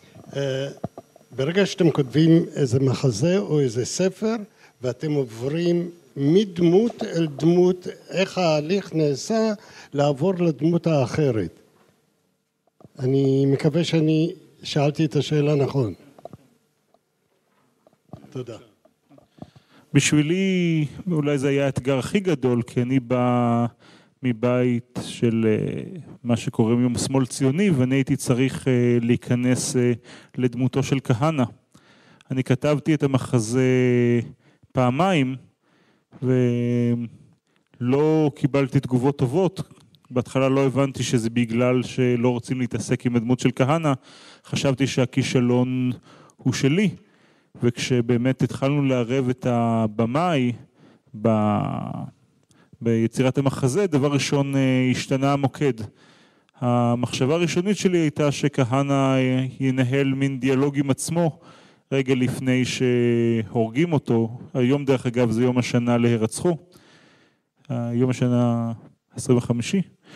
ברגע שאתם כותבים איזה מחזה או איזה ספר, ואתם עוברים מדמות אל דמות, איך ההליך נעשה לעבור לדמות האחרת. אני מקווה שאני שאלתי את השאלה נכון. תודה. בשבילי אולי זה היה האתגר הכי גדול, כי אני בא מבית של מה שקוראים יום שמאל ציוני, ואני הייתי צריך להיכנס לדמותו של כהנא. אני כתבתי את המחזה פעמיים, ולא קיבלתי תגובות טובות. בהתחלה לא הבנתי שזה בגלל שלא רוצים להתעסק עם הדמות של כהנא, חשבתי שהכישלון הוא שלי, וכשבאמת התחלנו לערב את הבמאי ביצירת המחזה, דבר ראשון השתנה המוקד. המחשבה הראשונית שלי הייתה שכהנא ינהל מין דיאלוג עם עצמו, רגע לפני שהורגים אותו. היום דרך אגב זה יום השנה להירצחו, יום השנה 25,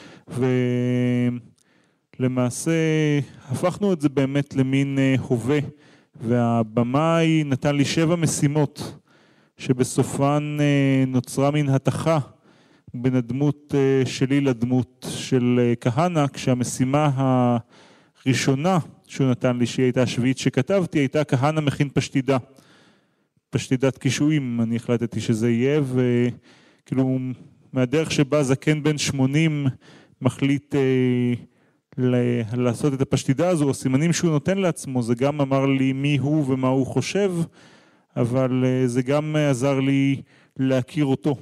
ולמעשה הפכנו את זה באמת למין הווה, והבמאי נתן לי 7 משימות, שבסופן נוצרה מין התחה בין הדמות שלי לדמות של כהנא, כשהמשימה הראשונה שהוא נתן לי, שהיא הייתה השביעית שכתבתי, הייתה כהנא מכין פשטידה. פשטידת קישואים, אני החלטתי שזה יהיה, וכאילו מהדרך שבה זקן בן 80 מחליט לעשות את הפשטידה הזו, הסימנים שהוא נותן לעצמו, זה גם אמר לי מי הוא ומה הוא חושב, אבל זה גם עזר לי להכיר אותו.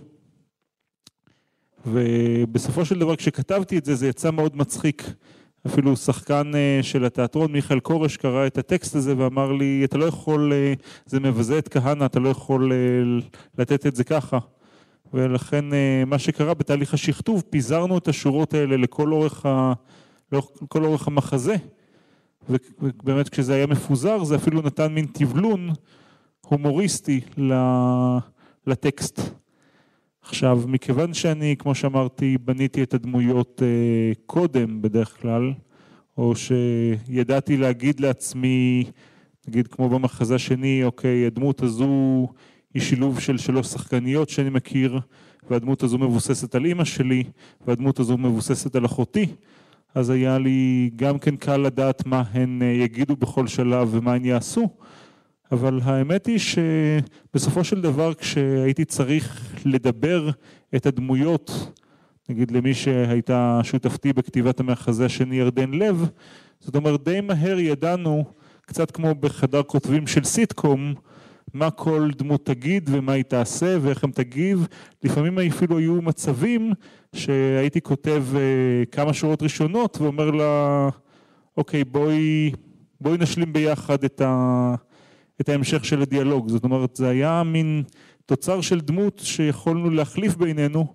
ובסופו של דבר כשכתבתי את זה, זה יצא מאוד מצחיק. אפילו שחקן של התיאטרון, מיכאל קורש, קרא את הטקסט הזה ואמר לי, אתה לא יכול, זה מבזה את כהנא, אתה לא יכול לתת את זה ככה. ולכן מה שקרה בתהליך השכתוב, פיזרנו את השורות האלה לכל אורך המחזה, ובאמת כשזה היה מפוזר, זה אפילו נתן מין תבלון הומוריסטי לטקסט. עכשיו, מכיוון שאני, כמו שאמרתי, בניתי את הדמויות קודם בדרך כלל, או שידעתי להגיד לעצמי, נגיד כמו במחזה שני, אוקיי, הדמות הזו היא שילוב של 3 שחקניות שאני מכיר, והדמות הזו מבוססת על אמא שלי, והדמות הזו מבוססת על אחותי, אז היה לי גם כן קל לדעת מה הן יגידו בכל שלב ומה הן יעשו, אבל האמת היא שבסופו של דבר כשהייתי צריך לדבר את הדמויות, נגיד למי שהייתה שותפתי בכתיבת המחזה השני ירדן לב, זאת אומרת די מהר ידענו, קצת כמו בחדר כותבים של סיטקום, מה כל דמות תגיד ומה היא תעשה ואיך הם תגיב. לפעמים אפילו היו מצבים שהייתי כותב כמה שורות ראשונות ואומר לה, אוקיי, בואי נשלים ביחד את ההמשך של הדיאלוג. זאת אומרת, זה היה מין תוצר של דמות שיכולנו להחליף בינינו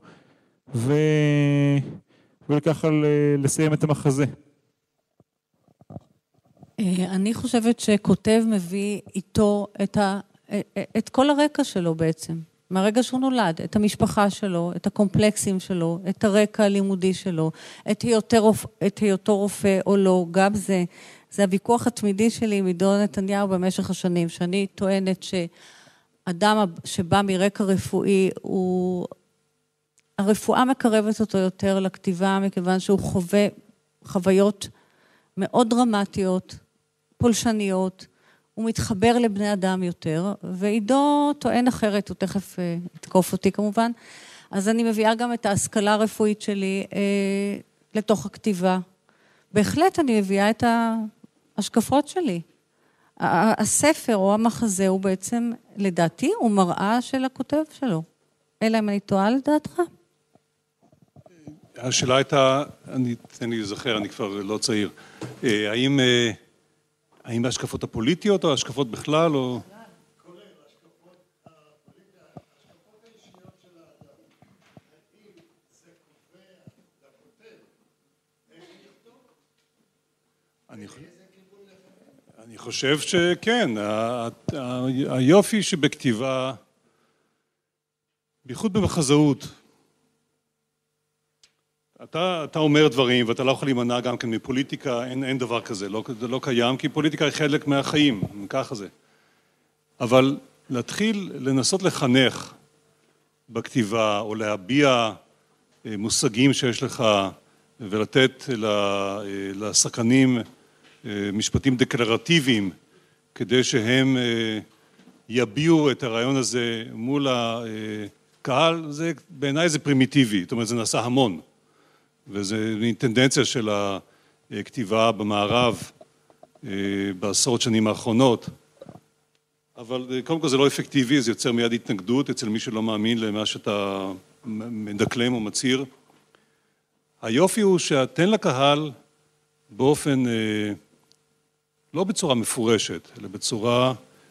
וככה לסיים את המחזה. אני חושבת שכותב מביא איתו את כל הרקע שלו בעצם, מהרגע שהוא נולד, את המשפחה שלו, את הקומפלקסים שלו, את הרקע הלימודי שלו, את היותו רופא או לא, גם זה הוויכוח התמידי שלי עם עידו נתניהו במשך השנים, שאני טוענת שאדם שבא מרקע רפואי, הרפואה מקרבת אותו יותר לכתיבה, מכיוון שהוא חווה חוויות מאוד דרמטיות, פולשניות, הוא מתחבר לבני אדם יותר, ועידו טוען אחרת, הוא תכף יתקוף אותי כמובן, אז אני מביאה גם את ההשכלה הרפואית שלי לתוך הכתיבה. בהחלט אני מביאה את ההשקפות שלי. הספר או המחזה הוא בעצם, לדעתי, הוא מראה של הכותב שלו. אלא אם אני טועה לדעתך? השאלה הייתה, תן לי לזכר, אני כבר לא צעיר, האם ההשקפות הפוליטיות או ההשקפות בכלל או... אני חושב שכן, היופי שבכתיבה, בייחוד במחזאות, אתה אומר דברים ואתה לא יכול להימנע גם כן מפוליטיקה, אין דבר כזה, זה לא קיים, כי פוליטיקה היא חלק מהחיים, ככה זה. אבל להתחיל לנסות לחנך בכתיבה או להביע מושגים שיש לך ולתת לשחקנים משפטים דקלרטיביים כדי שהם יביעו את הרעיון הזה מול הקהל, בעיניי זה פרימיטיבי, זאת אומרת זה נעשה המון וזה טנדנציה של הכתיבה במערב בעשרות שנים האחרונות, אבל קודם כל זה לא אפקטיבי, זה יוצר מיד התנגדות אצל מי שלא מאמין למה שאתה מדקלם או מצהיר. היופי הוא שתן לקהל באופן, לא בצורה מפורשת, אלא בצורה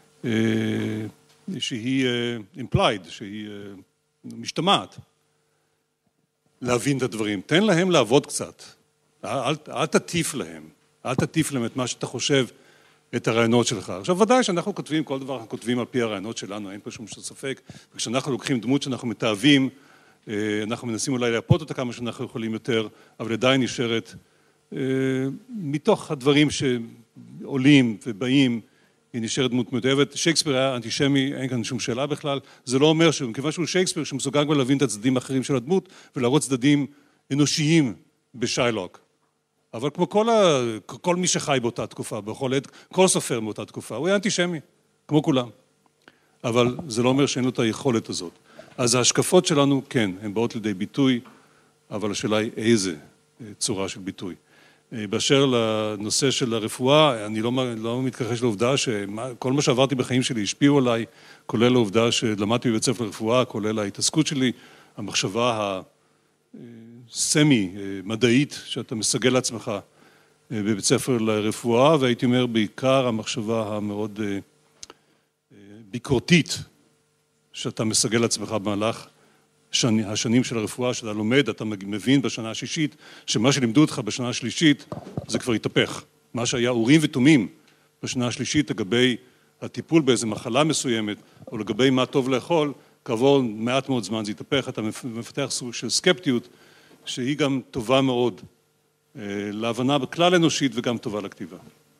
שהיא implied, שהיא משתמעת, להבין את הדברים. תן להם לעבוד קצת, אל תטיף להם, אל תטיף להם את מה שאתה חושב, את הרעיונות שלך. עכשיו ודאי שאנחנו כותבים, כל דבר אנחנו כותבים על פי הרעיונות שלנו, אין פה שום ספק, וכשאנחנו לוקחים דמות שאנחנו מתאהבים, אנחנו מנסים אולי להפות אותה כמה שאנחנו יכולים יותר, אבל עדיין נשארת מתוך הדברים שעולים ובאים, היא נשארת דמות מתאהבת. שייקספיר היה אנטישמי, אין כאן שום שאלה בכלל, זה לא אומר מכיוון שהוא שייקספיר שמסוגל כבר להבין את הצדדים האחרים של הדמות ולהראות צדדים אנושיים בשיילוק. אבל כמו כל מי שחי באותה תקופה, בכל עת, כל סופר באותה תקופה, הוא היה אנטישמי, כמו כולם. אבל זה לא אומר שאין לו את היכולת הזאת. אז ההשקפות שלנו, כן, הן באות לידי ביטוי, אבל השאלה היא איזה צורה של ביטוי. באשר לנושא של הרפואה, אני לא מתכחש לעובדה שכל מה שעברתי בחיים שלי השפיעו עליי, כולל העובדה שלמדתי בבית ספר לרפואה, כולל ההתעסקות שלי, המחשבה הסמי מדעית שאתה מסגל לעצמך בבית ספר לרפואה, והייתי אומר בעיקר המחשבה המאוד ביקורתית שאתה מסגל לעצמך במהלך השנים של הרפואה, שאתה לומד, אתה מבין בשנה השישית, שמה שלימדו אותך בשנה השלישית זה כבר התהפך. מה שהיה אורים ותומים בשנה השלישית לגבי הטיפול באיזו מחלה מסוימת, או לגבי מה טוב לאכול, כעבור מעט מאוד זמן זה התהפך, אתה מפתח סוג של סקפטיות, שהיא גם טובה מאוד להבנה בכלל אנושית וגם טובה לכתיבה.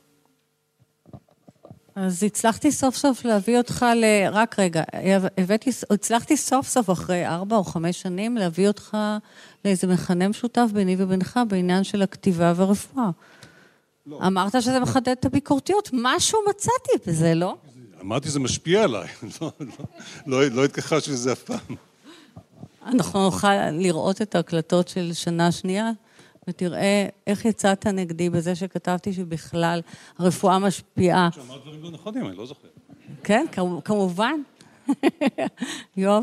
אז הצלחתי סוף סוף להביא אותך רק רגע, הצלחתי סוף סוף אחרי 4 או 5 שנים להביא אותך לאיזה מכנה משותף ביני ובינך בעניין של הכתיבה והרפואה. לא. אמרת שזה מחדד את הביקורתיות, משהו מצאתי בזה, לא? אמרתי זה משפיע עליי, לא התכחשתי לזה אף פעם. אנחנו נוכל לראות את ההקלטות של שנה שנייה, ותראה איך יצאת נגדי בזה שכתבתי שבכלל הרפואה משפיעה. שאמרת דברים לא נכונים, אני לא זוכר. כן, כמובן. יואב?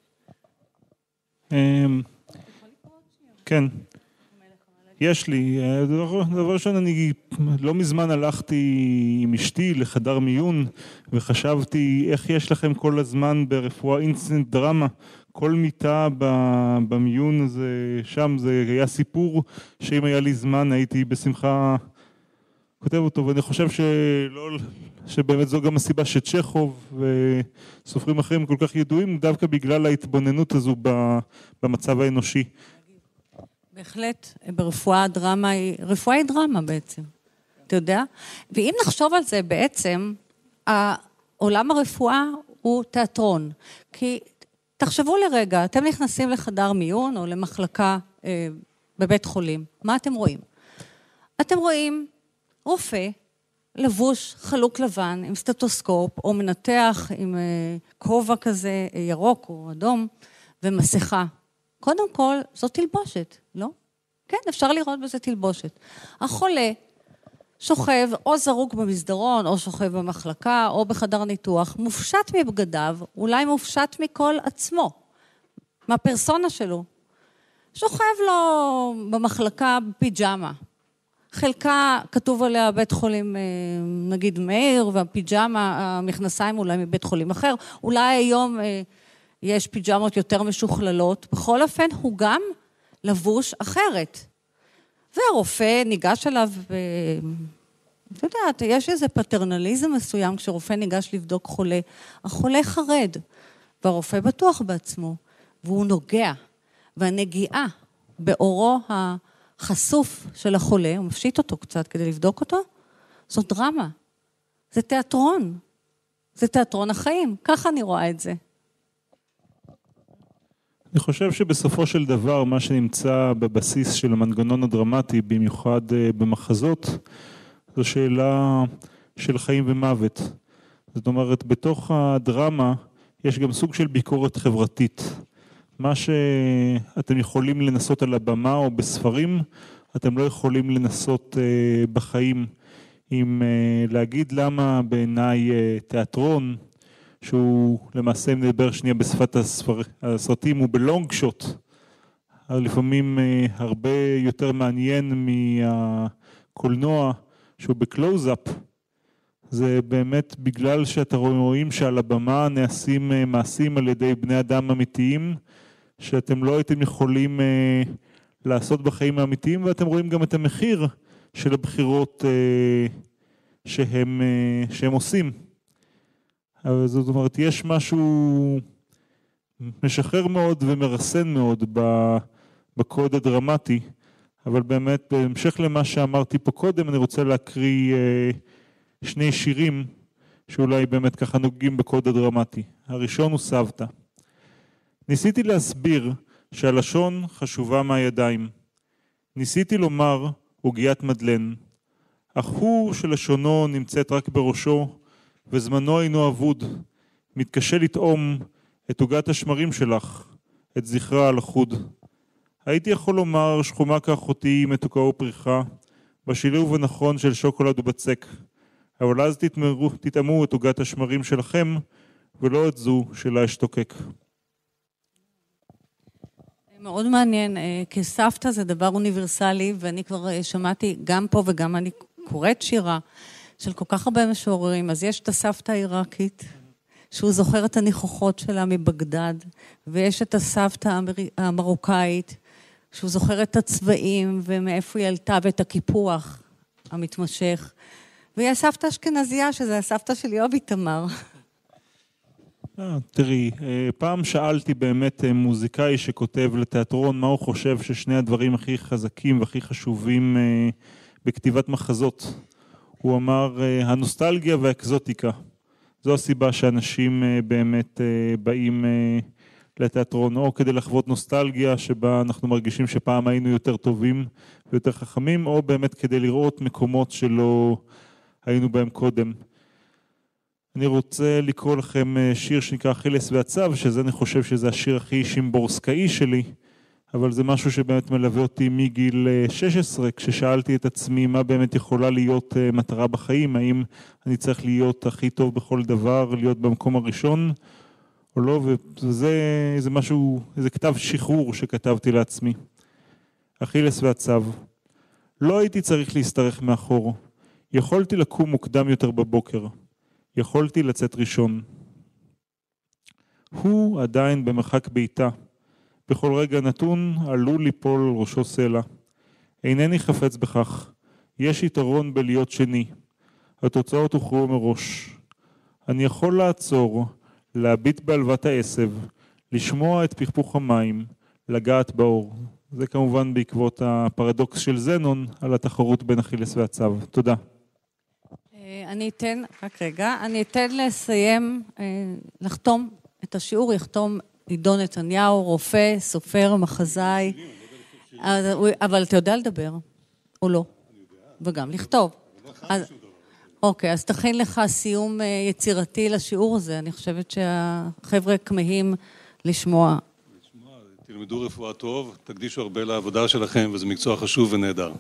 כן. יש לי. דבר ראשון, אני לא מזמן הלכתי עם אשתי לחדר מיון, וחשבתי איך יש לכם כל הזמן ברפואה אינסטנט דרמה, כל מיטה במיון הזה, שם זה היה סיפור שאם היה לי זמן הייתי בשמחה כותב אותו, ואני חושב שבאמת זו גם הסיבה שצ'כוב וסופרים אחרים כל כך ידועים, דווקא בגלל ההתבוננות הזו במצב האנושי. בהחלט, ברפואה הדרמה רפואה היא דרמה בעצם, אתה יודע? ואם נחשוב על זה בעצם, עולם הרפואה הוא תיאטרון, כי תחשבו לרגע, אתם נכנסים לחדר מיון או למחלקה בבית חולים, מה אתם רואים? אתם רואים רופא לבוש חלוק לבן עם סטטוסקופ או מנתח עם כובע כזה ירוק או אדום ומסכה. קודם כל, זו תלבושת, לא? כן, אפשר לראות בזה תלבושת. החולה שוכב או זרוק במסדרון, או שוכב במחלקה, או בחדר ניתוח, מופשט מבגדיו, אולי מופשט מכל עצמו. מהפרסונה שלו. שוכב לו במחלקה פיג'מה. חלקה כתוב עליה בית חולים, נגיד מאיר, והפיג'מה, המכנסיים אולי מבית חולים אחר. אולי היום יש פיג'מות יותר משוכללות. בכל אופן, הוא גם לבוש אחרת. והרופא ניגש אליו, אתה יודעת, יש איזה פטרנליזם מסוים כשרופא ניגש לבדוק חולה. החולה חרד, והרופא בטוח בעצמו, והוא נוגע. והנגיעה באורו החשוף של החולה, הוא מפשיט אותו קצת כדי לבדוק אותו, זאת דרמה. זה תיאטרון. זה תיאטרון החיים. ככה אני רואה את זה. אני חושב שבסופו של דבר, מה שנמצא בבסיס של המנגנון הדרמטי, במיוחד במחזות, זו שאלה של חיים ומוות. זאת אומרת, בתוך הדרמה יש גם סוג של ביקורת חברתית. מה שאתם יכולים לנסות על הבמה או בספרים, אתם לא יכולים לנסות בחיים. אם להגיד למה בעיניי תיאטרון, שהוא למעשה מדבר שנייה בשפת הסרטים, הוא בלונג שוט, לפעמים הרבה יותר מעניין מהקולנוע שהוא בקלוז-אפ. זה באמת בגלל שאתם רואים שעל הבמה נעשים מעשים על ידי בני אדם אמיתיים, שאתם לא הייתם יכולים לעשות בחיים האמיתיים, ואתם רואים גם את המחיר של הבחירות שהם עושים. זאת אומרת, יש משהו משחרר מאוד ומרסן מאוד בקוד הדרמטי, אבל באמת, בהמשך למה שאמרתי פה קודם, אני רוצה להקריא שני שירים שאולי באמת ככה נוגעים בקוד הדרמטי. הראשון הוא סבתא. ניסיתי להסביר שהלשון חשובה מהידיים. ניסיתי לומר עוגיית מדלן, אך הוא שלשונו נמצאת רק בראשו, וזמנו אינו אבוד, מתקשה לטעום את עוגת השמרים שלך, את זכרה על החוד. הייתי יכול לומר שחומה כאחותי מתוקה ופריחה, בשילוב הנכון של שוקולד ובצק, אבל אז תטעמו את עוגת השמרים שלכם, ולא את זו שלה אשתוקק. מאוד מעניין, כסבתא זה דבר אוניברסלי, ואני כבר שמעתי גם פה וגם אני קוראת שירה של כל כך הרבה משוררים. אז יש את הסבתא העיראקית, שהוא זוכר את הניחוחות שלה מבגדד, ויש את הסבתא המרוקאית, שהוא זוכר את הצבעים ומאיפה היא עלתה ואת הקיפוח המתמשך. והיא הסבתא אשכנזייה, שזה הסבתא של יובי תמר. תראי, פעם שאלתי באמת מוזיקאי שכותב לתיאטרון, מה הוא חושב ששני הדברים הכי חזקים והכי חשובים בכתיבת מחזות. הוא אמר, הנוסטלגיה והאקזוטיקה. זו הסיבה שאנשים באמת באים לתיאטרון, או כדי לחוות נוסטלגיה שבה אנחנו מרגישים שפעם היינו יותר טובים ויותר חכמים, או באמת כדי לראות מקומות שלא היינו בהם קודם. אני רוצה לקרוא לכם שיר שנקרא אכילס ועצב, שזה אני חושב שזה השיר הכי שימבורסקאי שלי, אבל זה משהו שבאמת מלווה אותי מגיל 16, כששאלתי את עצמי מה באמת יכולה להיות מטרה בחיים, האם אני צריך להיות הכי טוב בכל דבר, להיות במקום הראשון או לא, וזה משהו, זה כתב שחרור שכתבתי לעצמי. אכילס ועצב. לא הייתי צריך להסתרך מאחור, יכולתי לקום מוקדם יותר בבוקר. יכולתי לצאת ראשון. הוא עדיין במרחק ביתה. בכל רגע נתון עלול ליפול ראשו סלע. אינני חפץ בכך. יש יתרון בלהיות שני. התוצאות הוכרו מראש. אני יכול לעצור, להביט בעלוות העשב, לשמוע את פכפוך המים, לגעת באור. זה כמובן בעקבות הפרדוקס של זנון על התחרות בין אכילס ועצב. תודה. אני אתן לסיים, לחתום את השיעור, יחתום עידו נתניהו, רופא, סופר, מחזאי, אבל אתה יודע לדבר, או לא? וגם לכתוב. אוקיי, אז תכין לך סיום יצירתי לשיעור הזה, אני חושבת שהחבר'ה כמהים לשמוע. תלמדו רפואה טוב, תקדישו הרבה לעבודה שלכם, וזה מקצוע חשוב ונהדר.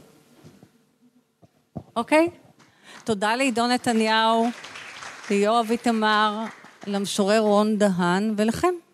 אוקיי? תודה לעידו נתניהו, ליואב איתמר, למשורר רון דהן ולכם.